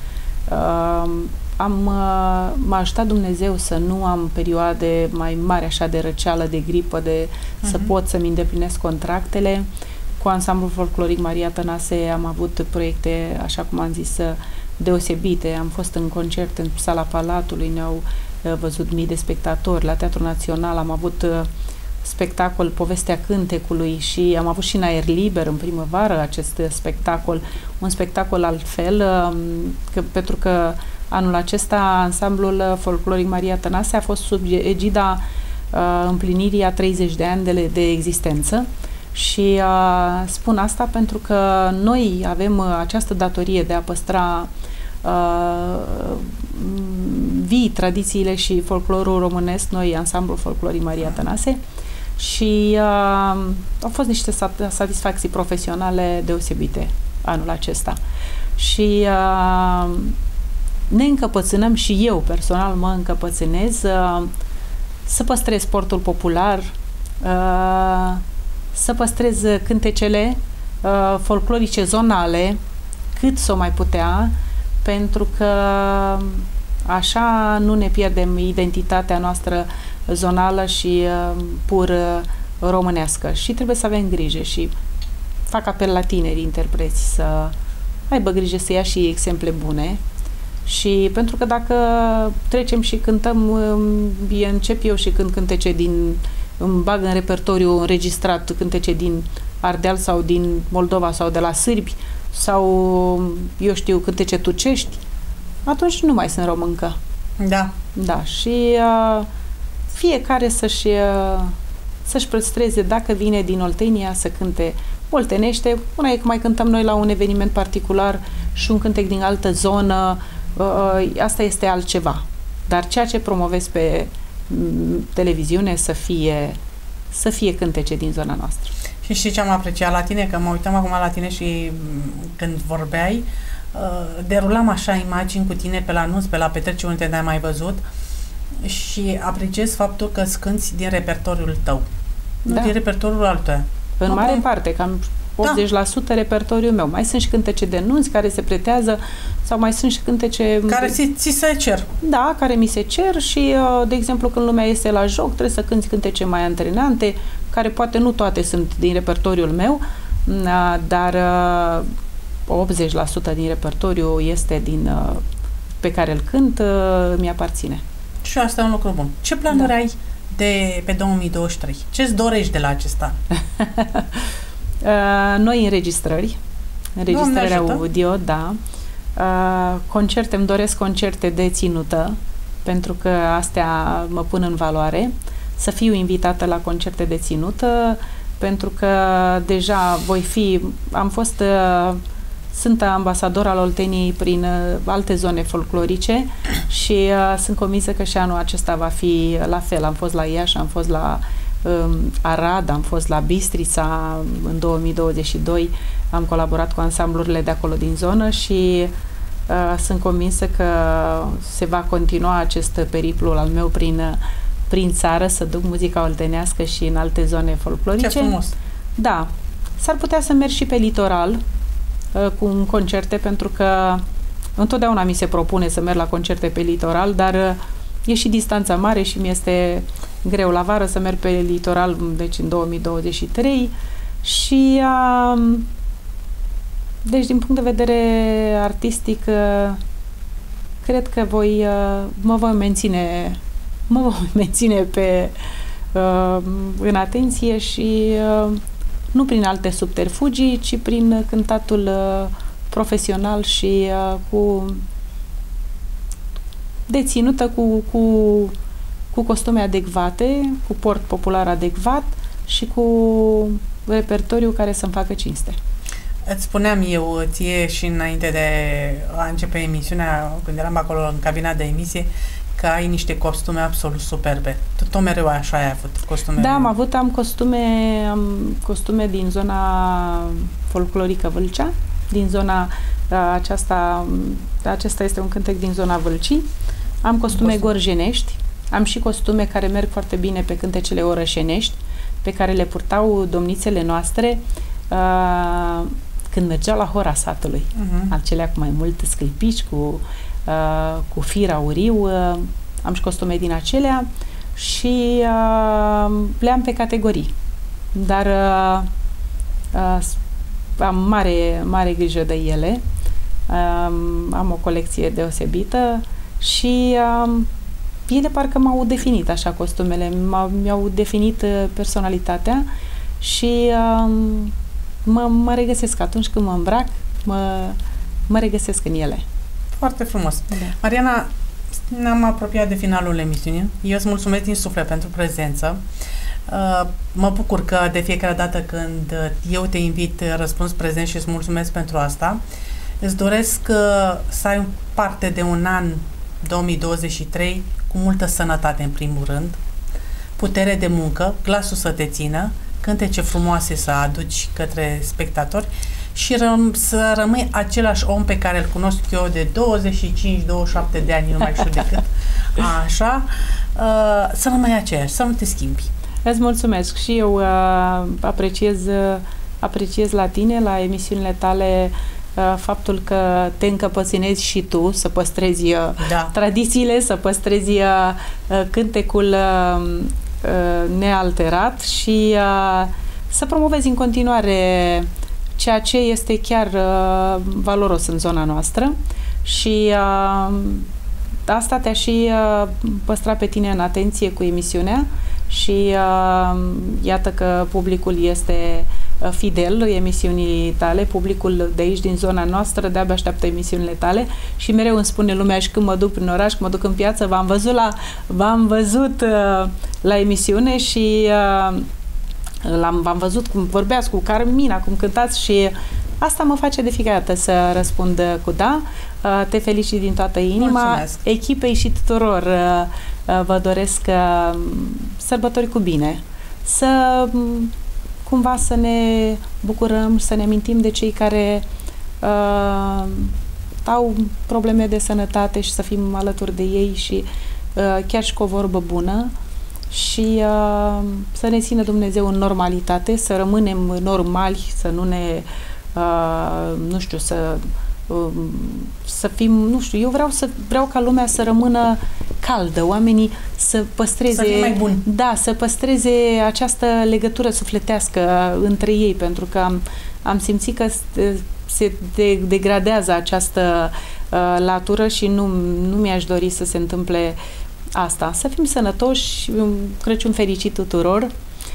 M-a ajutat Dumnezeu să nu am perioade mai mari așa de răceală, de gripă, să pot să-mi îndeplinesc contractele. Cu Ansamblul Folcloric Maria Tănase am avut proiecte, așa cum am zis, deosebite. Am fost în concert în Sala Palatului, ne-au văzut mii de spectatori. La Teatrul Național am avut spectacol Povestea Cântecului și am avut și în aer liber în primăvară acest spectacol, un spectacol altfel, pentru că anul acesta Ansamblul Folcloric Maria Tănase a fost sub egida împlinirii a 30 de ani de existență și spun asta pentru că noi avem această datorie de a păstra vii tradițiile și folclorul românesc, noi Ansamblul Folcloric Maria Tănase, și au fost niște satisfacții profesionale deosebite anul acesta. Și ne încăpățânăm și eu personal mă încăpățânez să păstrez sportul popular, să păstrez cântecele folclorice zonale cât s-o mai putea, pentru că așa nu ne pierdem identitatea noastră zonală și pur românească și trebuie să avem grijă și fac apel la tineri interpreți să aibă grijă să ia și exemple bune. Și pentru că dacă trecem și cântăm, încep eu și cânt cântece îmi bag în repertoriu înregistrat cântece din Ardeal sau din Moldova sau de la sârbi sau, eu știu, cântece turcești, atunci nu mai sunt româncă. Da. Da, și fiecare să-și păstreze, dacă vine din Oltenia, să cânte oltenește. Una e că mai cântăm noi la un eveniment particular și un cântec din altă zonă, asta este altceva. Dar ceea ce promovezi pe televiziune să fie cântece din zona noastră. Și știi ce am apreciat la tine? Că mă uitam acum la tine și când vorbeai, derulam așa imagini cu tine pe la anunț, pe la petreceri unde ne-ai mai văzut și apreciez faptul că cânti din repertoriul tău, nu din repertoriul altuia. În mare parte, cam 80% repertoriul meu. Mai sunt și cântece de nunți care se pretează sau mai sunt și cântece... Care ți se cer. Da, care mi se cer și, de exemplu, când lumea este la joc, trebuie să cânti cântece mai antrenante, care poate nu toate sunt din repertoriul meu, dar 80% din repertoriu este pe care îl cânt, mi aparține. Și asta e un lucru bun. Ce planuri ai pe 2023? Ce-ți dorești de la acesta? Noi înregistrări audio, da. Concerte, îmi doresc concerte de ținută, pentru că astea mă pun în valoare. Să fiu invitată la concerte de ținută, pentru că deja sunt ambasador al Olteniei prin alte zone folclorice și sunt convinsă că și anul acesta va fi la fel. Am fost la Iași, am fost la Arad, am fost la Bistrița în 2022, am colaborat cu ansamblurile de acolo din zonă și sunt convinsă că se va continua acest periplu al meu prin țară, să duc muzica oltenească și în alte zone folclorice. Ce frumos! Da. S-ar putea să merg și pe litoral cu concerte, pentru că întotdeauna mi se propune să merg la concerte pe litoral, dar e și distanța mare și mi-este greu la vară să merg pe litoral, deci în 2023 și deci din punct de vedere artistic cred că mă voi menține în atenție și nu prin alte subterfugii, ci prin cântatul profesional și deținută cu costume adecvate, cu port popular adecvat și cu repertoriu care să-mi facă cinste. Îți spuneam eu ție și înainte de a începe emisiunea, când eram acolo în cabina de emisie, că ai niște costume absolut superbe. Tot mereu așa ai avut costume? Da, am costume din zona folclorică Vâlcea, din zona acesta este un cântec din zona Vâlcii. Am costume gorjenești, am și costume care merg foarte bine pe cântecele orășenești, pe care le purtau domnițele noastre când mergeau la hora satului. Acelea cu mai multe sclipici, cu fir auriu, am și costume din acelea și le am pe categorii. Dar am mare grijă de ele. Am o colecție deosebită și ele parcă m-au definit așa, costumele, mi-au definit personalitatea și mă regăsesc atunci când mă îmbrac, mă regăsesc în ele. Foarte frumos. Da. Mariana, ne-am apropiat de finalul emisiunii. Eu îți mulțumesc din suflet pentru prezență. Mă bucur că de fiecare dată când eu te invit, răspunzi prezent și îți mulțumesc pentru asta. Îți doresc să ai parte de un an 2023 cu multă sănătate în primul rând, putere de muncă, glasul să te țină, cântece frumoase să aduci către spectatori și să rămâi același om pe care îl cunosc eu de 25-27 de ani, nu mai știu de cât, așa, să rămâi aceeași, să nu te schimbi. Îți mulțumesc și eu apreciez la tine, la emisiunile tale, faptul că te încăpățânezi și tu să păstrezi tradițiile, să păstrezi cântecul nealterat și să promovezi în continuare ceea ce este chiar valoros în zona noastră și asta te-a și păstrat pe tine în atenție cu emisiunea și iată că publicul este fidel emisiunii tale, publicul de aici din zona noastră de-abia așteaptă emisiunile tale și mereu îmi spune lumea și când mă duc prin oraș, când mă duc în piață, v-am văzut la emisiune și v-am văzut cum vorbeați cu Carmina, cum cântați și asta mă face de fiecare dată să răspund cu da. Te felicit din toată inima. Mulțumesc. Echipei și tuturor vă doresc sărbători cu bine. Să cumva să ne bucurăm, să ne amintim de cei care au probleme de sănătate și să fim alături de ei și chiar și cu o vorbă bună și să ne țină Dumnezeu în normalitate, să rămânem normali, să nu ne nu știu, să fim, nu știu, eu vreau ca lumea să rămână caldă, oamenii să păstreze, să fie mai buni. Da, să păstreze această legătură sufletească între ei, pentru că am simțit că se degradează această latură și nu mi-aș dori să se întâmple asta. Să fim sănătoși, Crăciun fericit tuturor,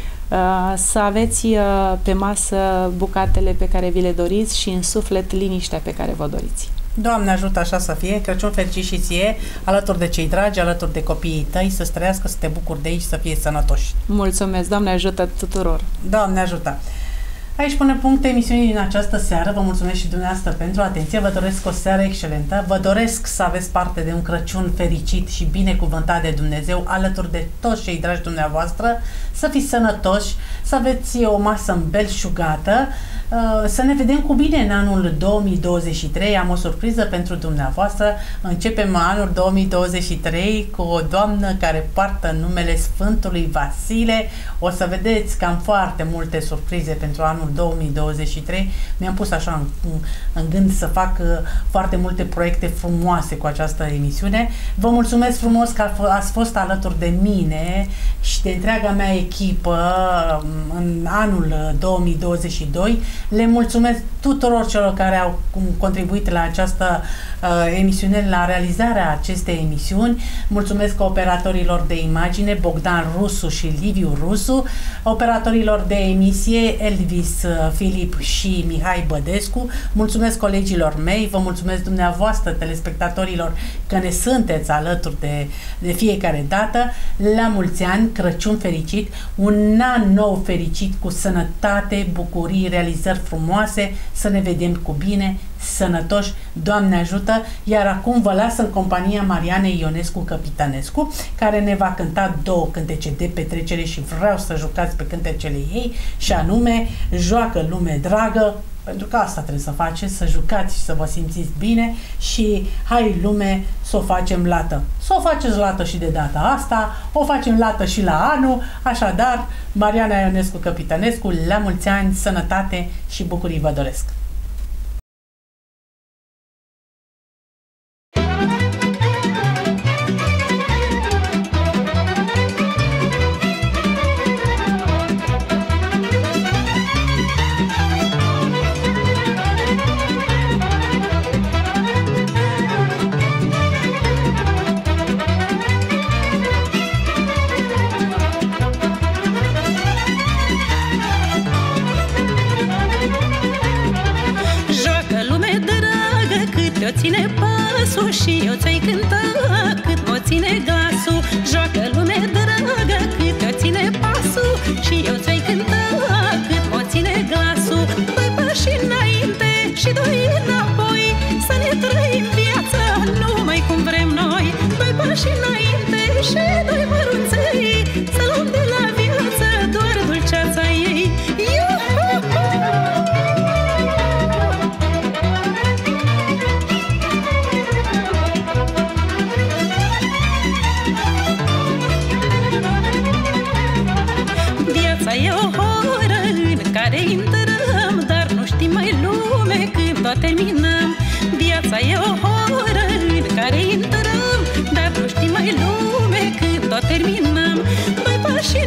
să aveți pe masă bucatele pe care vi le doriți și în suflet liniștea pe care vă doriți. Doamne ajută așa să fie, Crăciun fericit și ție, alături de cei dragi, alături de copiii tăi, să trăiască, să te bucuri de aici, să fie sănătoși. Mulțumesc, Doamne ajută tuturor! Doamne ajută! Aici pune punct emisiunii din această seară. Vă mulțumesc și dumneavoastră pentru atenție. Vă doresc o seară excelentă. Vă doresc să aveți parte de un Crăciun fericit și binecuvântat de Dumnezeu alături de toți cei dragi dumneavoastră. Să fiți sănătoși, să aveți o masă îmbelșugată, să ne vedem cu bine în anul 2023. Am o surpriză pentru dumneavoastră. Începem anul 2023 cu o doamnă care poartă numele Sfântului Vasile. O să vedeți că am foarte multe surprize pentru anul 2023. Mi-am pus așa în gând să fac foarte multe proiecte frumoase cu această emisiune. Vă mulțumesc frumos că ați fost alături de mine și de întreaga mea echipă în anul 2022. Le mulțumesc tuturor celor care au contribuit la această emisiune, la realizarea acestei emisiuni. Mulțumesc operatorilor de imagine Bogdan Rusu și Liviu Rusu, operatorilor de emisie Elvis Filip și Mihai Bădescu. Mulțumesc colegilor mei, vă mulțumesc dumneavoastră telespectatorilor că ne sunteți alături de fiecare dată. La mulți ani, Crăciun fericit, un an nou fericit cu sănătate, bucurii, realizări frumoase, să ne vedem cu bine, sănătoși, Doamne ajută, iar acum vă las în compania Marianei Ionescu Capitanescu, care ne va cânta două cântece de petrecere și vreau să jucați pe cântecele ei, și anume Joacă lume dragă, pentru că asta trebuie să faceți, să jucați și să vă simțiți bine, și Hai lume să o facem lată. Să o faceți lată și de data asta, o facem lată și la anul, așadar Mariana Ionescu Capitanescu, la mulți ani, sănătate și bucurii vă doresc! Eu ține pasul și eu ți-ai cânta cât mă ține glasul. Joacă lume dragă cât eu ține pasul și eu ți-ai cânta cât mă ține glasul. Doi pași înainte și doi înapoi, să ne trăim viața numai cum vrem noi. Doi pași înainte și doi mărunței, să luăm de la viață doar dulceața ei. E o oră în care intrăm, dar nu știm mai lume când o terminăm. Viața e o oră în care intrăm, dar nu știm mai lume când o terminăm. Doi pași